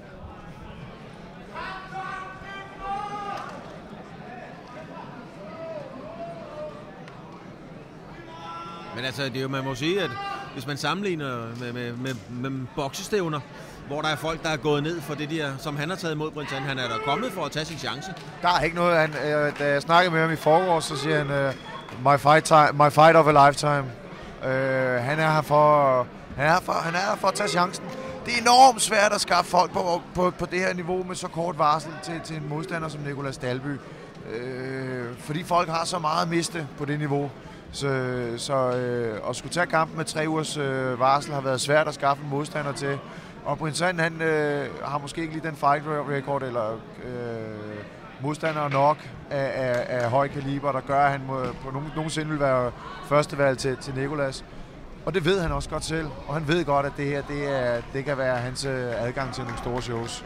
Men altså, det er jo, man må sige, at hvis man sammenligner med, med, med, med boksestævner, hvor der er folk, der er gået ned for det der, som han har taget imod Brinzan, han er der kommet for at tage sin chance. Der er ikke noget, han, øh, da jeg snakkede med ham i forgårs, så siger han, øh, my, fight time, my fight of a lifetime. Øh, han er her for, han er her for, han er her for at tage chancen. Det er enormt svært at skaffe folk på, på, på det her niveau med så kort varsel til, til en modstander som Nicolas Dalby. Øh, fordi folk har så meget at miste på det niveau. Så, så øh, at skulle tage kampen med tre ugers øh, varsel har været svært at skaffe en modstander til. Og Brinzan, han øh, har måske ikke lige den fight record eller øh, modstander nok af, af, af høj kaliber, der gør, at han må, på nogen, nogensinde vil være førstevalg til, til Nicolas. Og det ved han også godt selv. Og han ved godt, at det her det er, det kan være hans adgang til nogle store shows.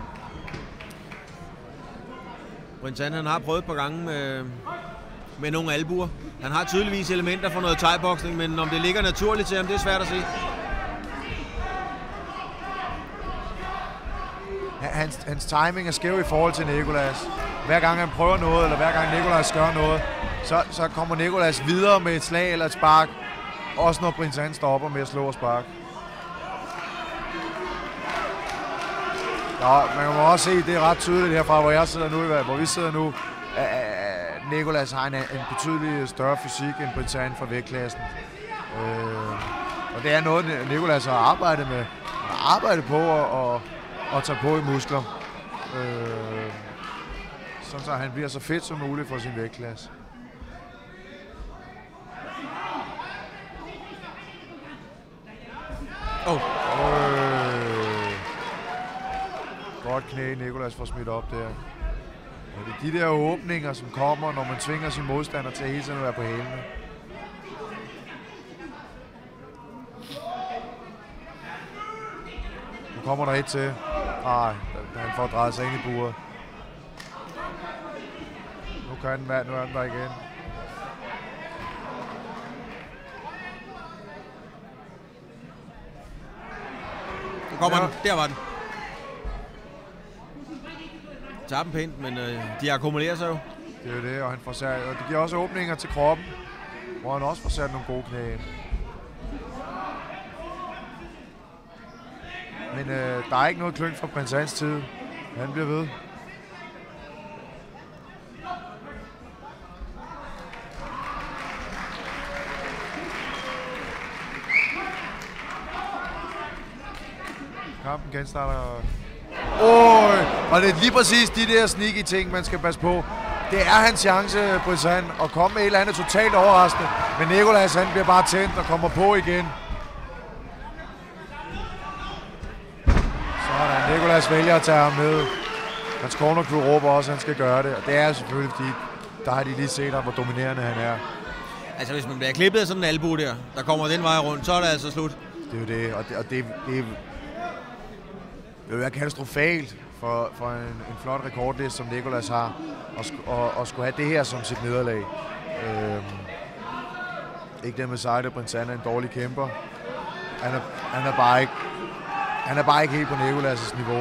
Brinzan, han har prøvet et par gange med, med nogle albuer. Han har tydeligvis elementer for noget thai-boksning, men om det ligger naturligt til ham, det er svært at se. Hans, hans timing er skæv i forhold til Nicolas. Hver gang han prøver noget, eller hver gang Nicolas gør noget, så, så kommer Nicolas videre med et slag eller et spark. Også når Brinzan stopper med at slå og spark. Ja, man må også se, det er ret tydeligt herfra, hvor jeg sidder nu, hvor vi sidder nu. Nicolas har en, en betydelig større fysik end Brinzan fra vægtklassen. Øh, og det er noget, Nicolas har arbejdet med. Han har arbejdet på at, at, at tage på i muskler. Øh, sådan så han bliver så fedt som muligt for sin vægtklasse. Oh. Øh, godt knæ, Nicolas får smidt op der. Og det er de der åbninger, som kommer, når man tvinger sin modstander til hele tiden at være på hælene. Nu kommer der et til. Nej, han får drejet sig ind i buret. Nu kan den være, nu er den der igen. Der kommer ja. den. Der var den. Tager den pænt, men øh, de akkumulerer sig jo. Det er jo det, og, han får sat, og det giver også åbninger til kroppen, hvor han også får sat nogle gode knæ ind. Men øh, der er ikke noget klønk fra Prins Hans tid. Han bliver ved. Kampen genstarter. Åh, og det er lige præcis de der sneaky ting, man skal passe på. Det er hans chance, Prins Han, at komme med et eller andet totalt overraskende. Men Nicolas, han bliver bare tændt og kommer på igen. Sådan, Nicolas vælger at tage ham med. Hans corner crew råber også, at han skal gøre det. Og det er selvfølgelig, fordi der har de lige set ham, hvor dominerende han er. Altså, hvis man bliver klippet af sådan en albu der, der kommer den vej rundt, så er det altså slut. Det er jo det, og det, og det, det, det vil være katastrofalt for, for en, en flot rekordliste, som Nicolas har, at, og, og skulle have det her som sit nederlag. Øhm, ikke det med sig, at Prins Han er en dårlig kæmper. Han er, han er, bare, ikke, han er bare ikke helt på Nicolas' niveau.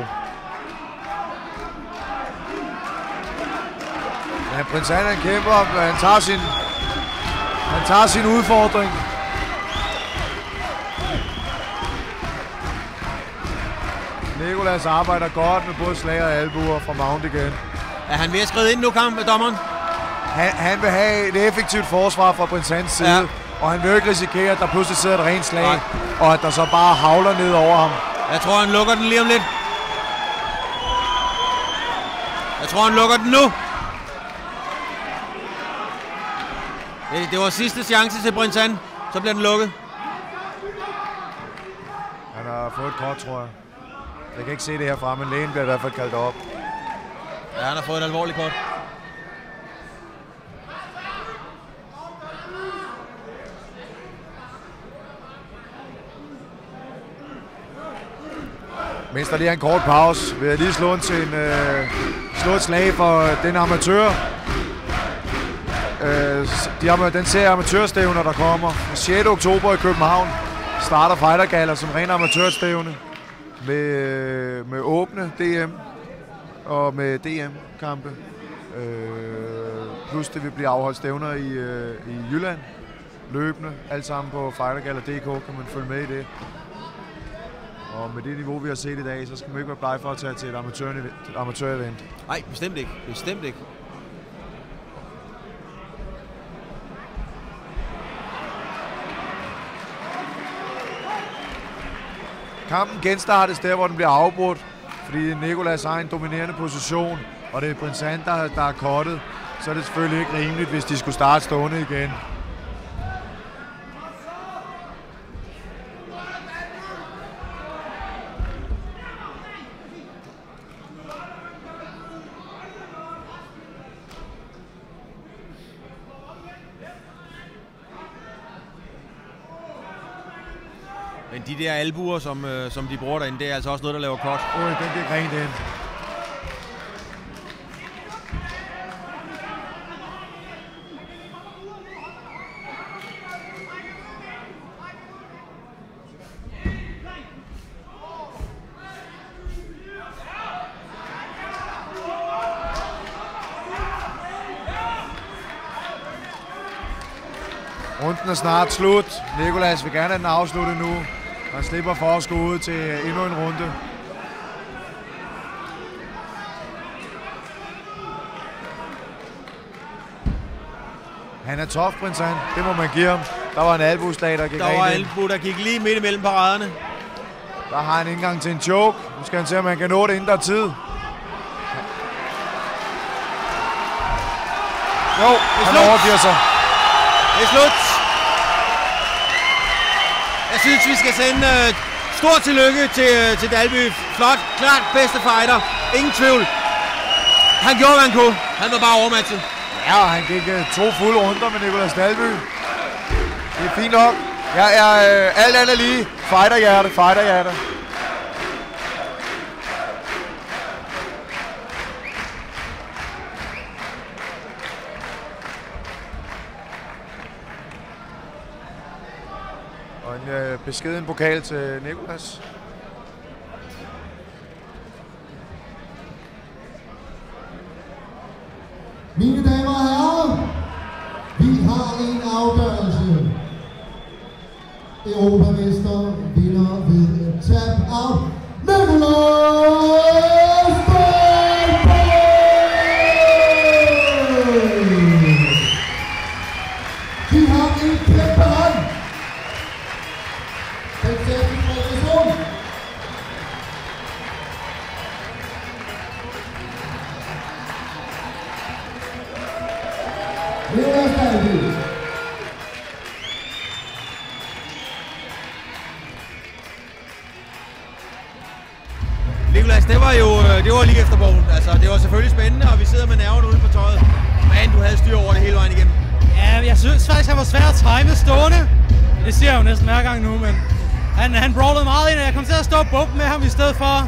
Men Prins Han er en kæmper, han tager sin, han tager sin udfordring. Nicolas arbejder godt med både slag og albuer fra Mount igen. Er han ved at skride ind nu, kamp med dommeren? Han, han vil have et effektivt forsvar fra Prins Hans side, ja. Og han vil ikke risikere, at der pludselig sidder et rent slag, nej. Og at der så bare havler ned over ham. Jeg tror, han lukker den lige om lidt. Jeg tror, han lukker den nu. Det, det var sidste chance til Prins Han. Så bliver den lukket. Han har fået et kort, tror jeg. Jeg kan ikke se det herfra, men lægen bliver i hvert fald kaldt op. Ja, han har fået et alvorligt kort. Mens der lige er en kort pause, vil jeg lige slå, til en, øh, slå et slag for den amatør. Øh, de, den serie amatørstævner, der kommer. sjette oktober i København starter Fighter Gala som ren amatørstævne. Med, med åbne D M og med D M-kampe. Øh, plus det vil blive afholdt stævner i, øh, i Jylland. Løbende. Alt sammen på fightergala punktum d k kan man følge med i det. Og med det niveau, vi har set i dag, så skal man ikke være bleg for at tage til et amatør-event. Amatør Nej, bestemt ikke. Bestemt ikke. Kampen genstartes der, hvor den bliver afbrudt, fordi Nicolas har en dominerende position, og det er Prins Han, der, der er cuttet. Så er det selvfølgelig ikke rimeligt, hvis de skulle starte stående igen. Men de der albuer, som, øh, som de bruger derinde, det er altså også noget, der laver kort. Oj, den gik rent ind. Runden er snart slut. Nicolas vil gerne have den afsluttet nu. Han slipper for at skulle ud til endnu en runde. Han er tough, Prins Han. Det må man give ham. Der var en albueslag, der gik Der var ind. albu, der gik lige midt imellem paraderne. Der har han indgang til en choke. Nu skal han se, om han kan nå det inden der er tid. Jo, han overgiver sig. Det er slut. Jeg synes, vi skal sende uh, stort tillykke til, uh, til Dalby. Flot, klart bedste fighter. Ingen tvivl. Han gjorde, hvad han kunne. Han var bare overmatchet. Ja, han gik uh, to fulde runder med Nicolas Dalby. Det er fint nok. Jeg er uh, alt andet lige. Fighterhjerte, fighterhjerte. øh, beskeden pokal til Nicolas. Mine damer og herrer, vi har en afgørelse. Europamester vinder ved tap out. Nicolas Stolberg! De har en kæmpe hånd. Fantastisk præstation. Nicolas Stolberg. Nicolas, det var jo det var lige efter bogen. Altså, det var selvfølgelig spændende, og vi sidder med nerverne ude på tøjet. Men du havde styr over det hele vejen igennem. Ja, jeg synes faktisk, han var svær at time stående. Det siger jeg jo næsten hver gang nu, men han, han brawlede meget ind, og jeg kom til at stå og bumpe med ham i stedet for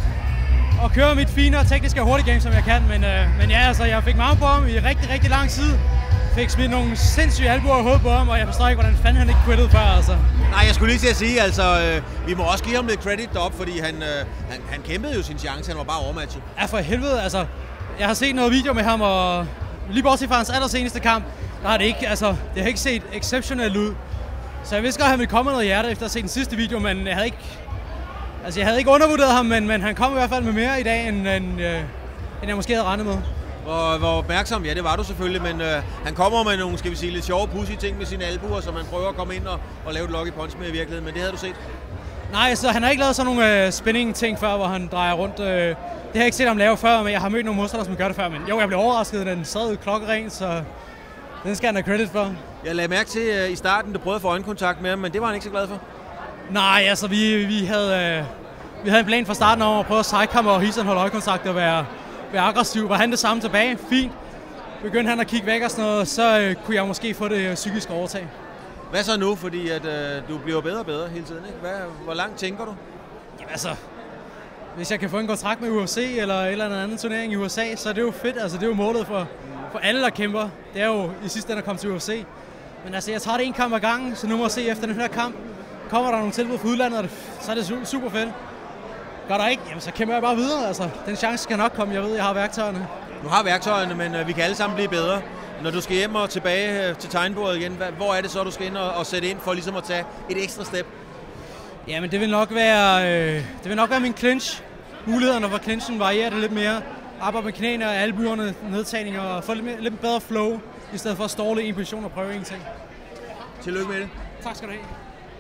at køre mit fine og tekniske og hurtige game, som jeg kan. Men, øh, men ja, altså, jeg fik meget på ham i rigtig, rigtig lang tid. Fik smidt nogle sindssyge albuer i hovedet på ham, og jeg forstår ikke, hvordan fanden han ikke quittede før, altså. Nej, jeg skulle lige til at sige, altså, øh, vi må også give ham lidt credit deroppe, fordi han, øh, han, han kæmpede jo sin chance, han var bare overmatchet. Ja, for helvede, altså. Jeg har set noget video med ham, og lige bortset fra hans allerseneste kamp, der har det ikke, altså, det har ikke set exceptionelt ud. Så jeg vidste godt, at han ville komme med noget hjerte efter at se den sidste video, men jeg havde ikke, altså, jeg havde ikke undervurderet ham, men, men han kom i hvert fald med mere i dag, end, end, øh, end jeg måske havde regnet med. Hvor, hvor opmærksom, ja det var du selvfølgelig, men øh, han kommer med nogle, skal vi sige, lidt sjove, pudsige ting med sine albuer, så man prøver at komme ind og, og lave et lucky punch med i virkeligheden, men det havde du set? Nej, så han har ikke lavet sådan nogle øh, spinning ting før, hvor han drejer rundt. Øh, det har jeg ikke set ham lave før, men jeg har mødt nogle modstandere, som gør det før, men jo, jeg blev overrasket, den sad klokkeren, så den skal han have credit for. Jeg lagde mærke til øh, i starten, du prøvede at få øjenkontakt med ham, men det var han ikke så glad for? Nej, altså vi, vi, havde, øh, vi havde en plan fra starten over at prøve at sejke ham og hisse holde øjenkontakt og være være aggressiv. Var han det samme tilbage? Fint. Begyndte han at kigge væk og sådan noget, så øh, kunne jeg måske få det øh, psykiske overtag. Hvad så nu? Fordi at, øh, du bliver bedre og bedre hele tiden, ikke? Hvad, hvor langt tænker du? Jamen altså, hvis jeg kan få en kontrakt med U F C eller en eller anden turnering i U S A, så er det jo fedt. Altså, det er jo målet for, for alle, der kæmper. Det er jo i sidste ende at komme til U F C. Men altså, jeg tager det en kamp ad gangen, så nu må jeg se efter den her kamp. Kommer der nogle tilbud fra udlandet, så er det super fedt. Gør der ikke? Jamen, så kæmper jeg bare videre. Altså, den chance skal nok komme. Jeg ved, jeg har værktøjerne. Du har værktøjerne, men øh, vi kan alle sammen blive bedre. Når du skal hjem og tilbage øh, til tegnbordet igen, hvad, hvor er det så, du skal ind og, og sætte ind for ligesom at tage et ekstra step? Jamen, det vil nok være, øh, det vil nok være min clinch. Mulighederne for clinchen varierer det lidt mere. Arbejde med knæene og albuerne, nedtagninger og få lidt, mere, lidt bedre flow, i stedet for at ståle i en position og prøve ingenting. Tillykke med det. Tak skal du have.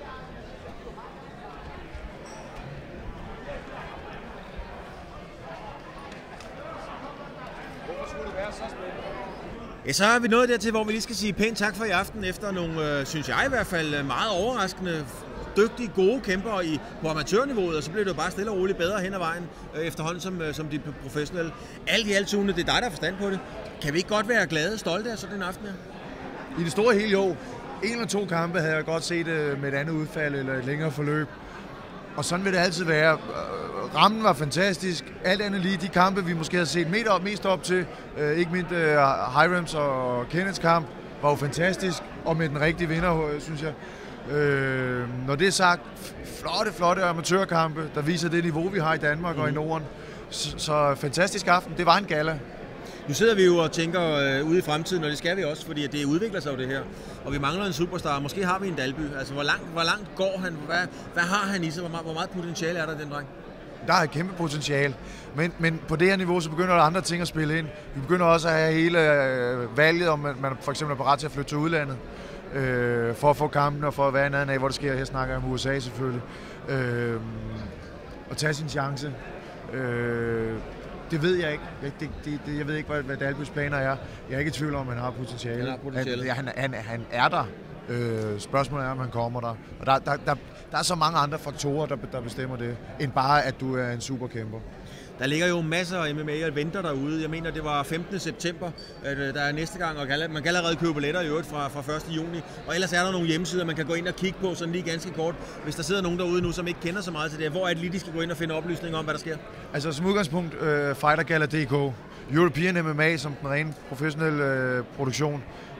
Ja, så er vi nået dertil, hvor vi lige skal sige pænt tak for i aften, efter nogle, øh, synes jeg i hvert fald, meget overraskende, dygtige, gode kæmpere i, på amatørniveauet, og så blev det jo bare stille og roligt bedre hen ad vejen, øh, efterhånden som, øh, som de professionelle. Alt i alt, Sune, det er dig, der har forstand på det. Kan vi ikke godt være glade og stolte af sådan en aften her? I det store hele jo. En eller to kampe havde jeg godt set øh, med et andet udfald eller et længere forløb. Og sådan vil det altid være. Rammen var fantastisk. Alt andet lige de kampe, vi måske havde set mest op, mest op til, øh, ikke mindst øh, Hirams og Kenneths kamp, var jo fantastisk. Og med den rigtige vinder, synes jeg. Øh, når det er sagt, flotte, flotte amatørkampe, der viser det niveau, vi har i Danmark mm. og i Norden. Så, så fantastisk aften. Det var en gala. Nu sidder vi jo og tænker øh, ude i fremtiden, og det skal vi også, fordi det udvikler sig jo det her. Og vi mangler en superstar. Måske har vi en Dalby. Altså, hvor langt, hvor langt går han? Hvad, hvad har han i sig? Hvor meget, hvor meget potentiale er der i den dreng? Der er et kæmpe potentiale. Men, men på det her niveau, så begynder der andre ting at spille ind. Vi begynder også at have hele øh, valget, om man, man for eksempel er parat til at flytte til udlandet. Øh, for at få kampen og for at være en anden af, hvor det sker. Her snakker jeg om U S A selvfølgelig. Øh, og tage sin chance. Øh, Det ved jeg ikke. Jeg, det, det, det, jeg ved ikke, hvad, hvad Dalbys planer er. Jeg er ikke i tvivl om, at han har potentiale. Han har potentiale. Han, han, han, han er der. Øh, spørgsmålet er, om han kommer der. Og der, der, der, der er så mange andre faktorer, der, der bestemmer det, end bare, at du er en superkæmper. Der ligger jo masser af M M A og venter derude. Jeg mener, det var femtende september, at der er næste gang, og man kan allerede købe billetter i øvrigt fra, fra første juni. Og ellers er der nogle hjemmesider, man kan gå ind og kigge på, sådan lige ganske kort. Hvis der sidder nogen derude nu, som ikke kender så meget til det, hvor er det lige, de skal gå ind og finde oplysninger om, hvad der sker? Altså som udgangspunkt, uh, fightergala punktum d k, European M M A som den rene professionelle uh, produktion.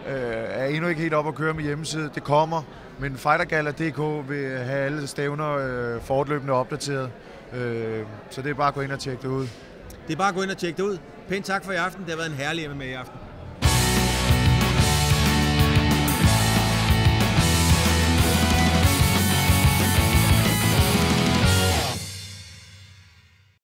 er endnu ikke helt op at køre med hjemmeside. Det kommer, men fightergalla punktum d k vil have alle stævner øh, fortløbende opdateret. Øh, så det er bare at gå ind og tjekke det ud. Det er bare at gå ind og tjekke det ud. Pænt tak for i aften. Det har været en herlig M M A i aften.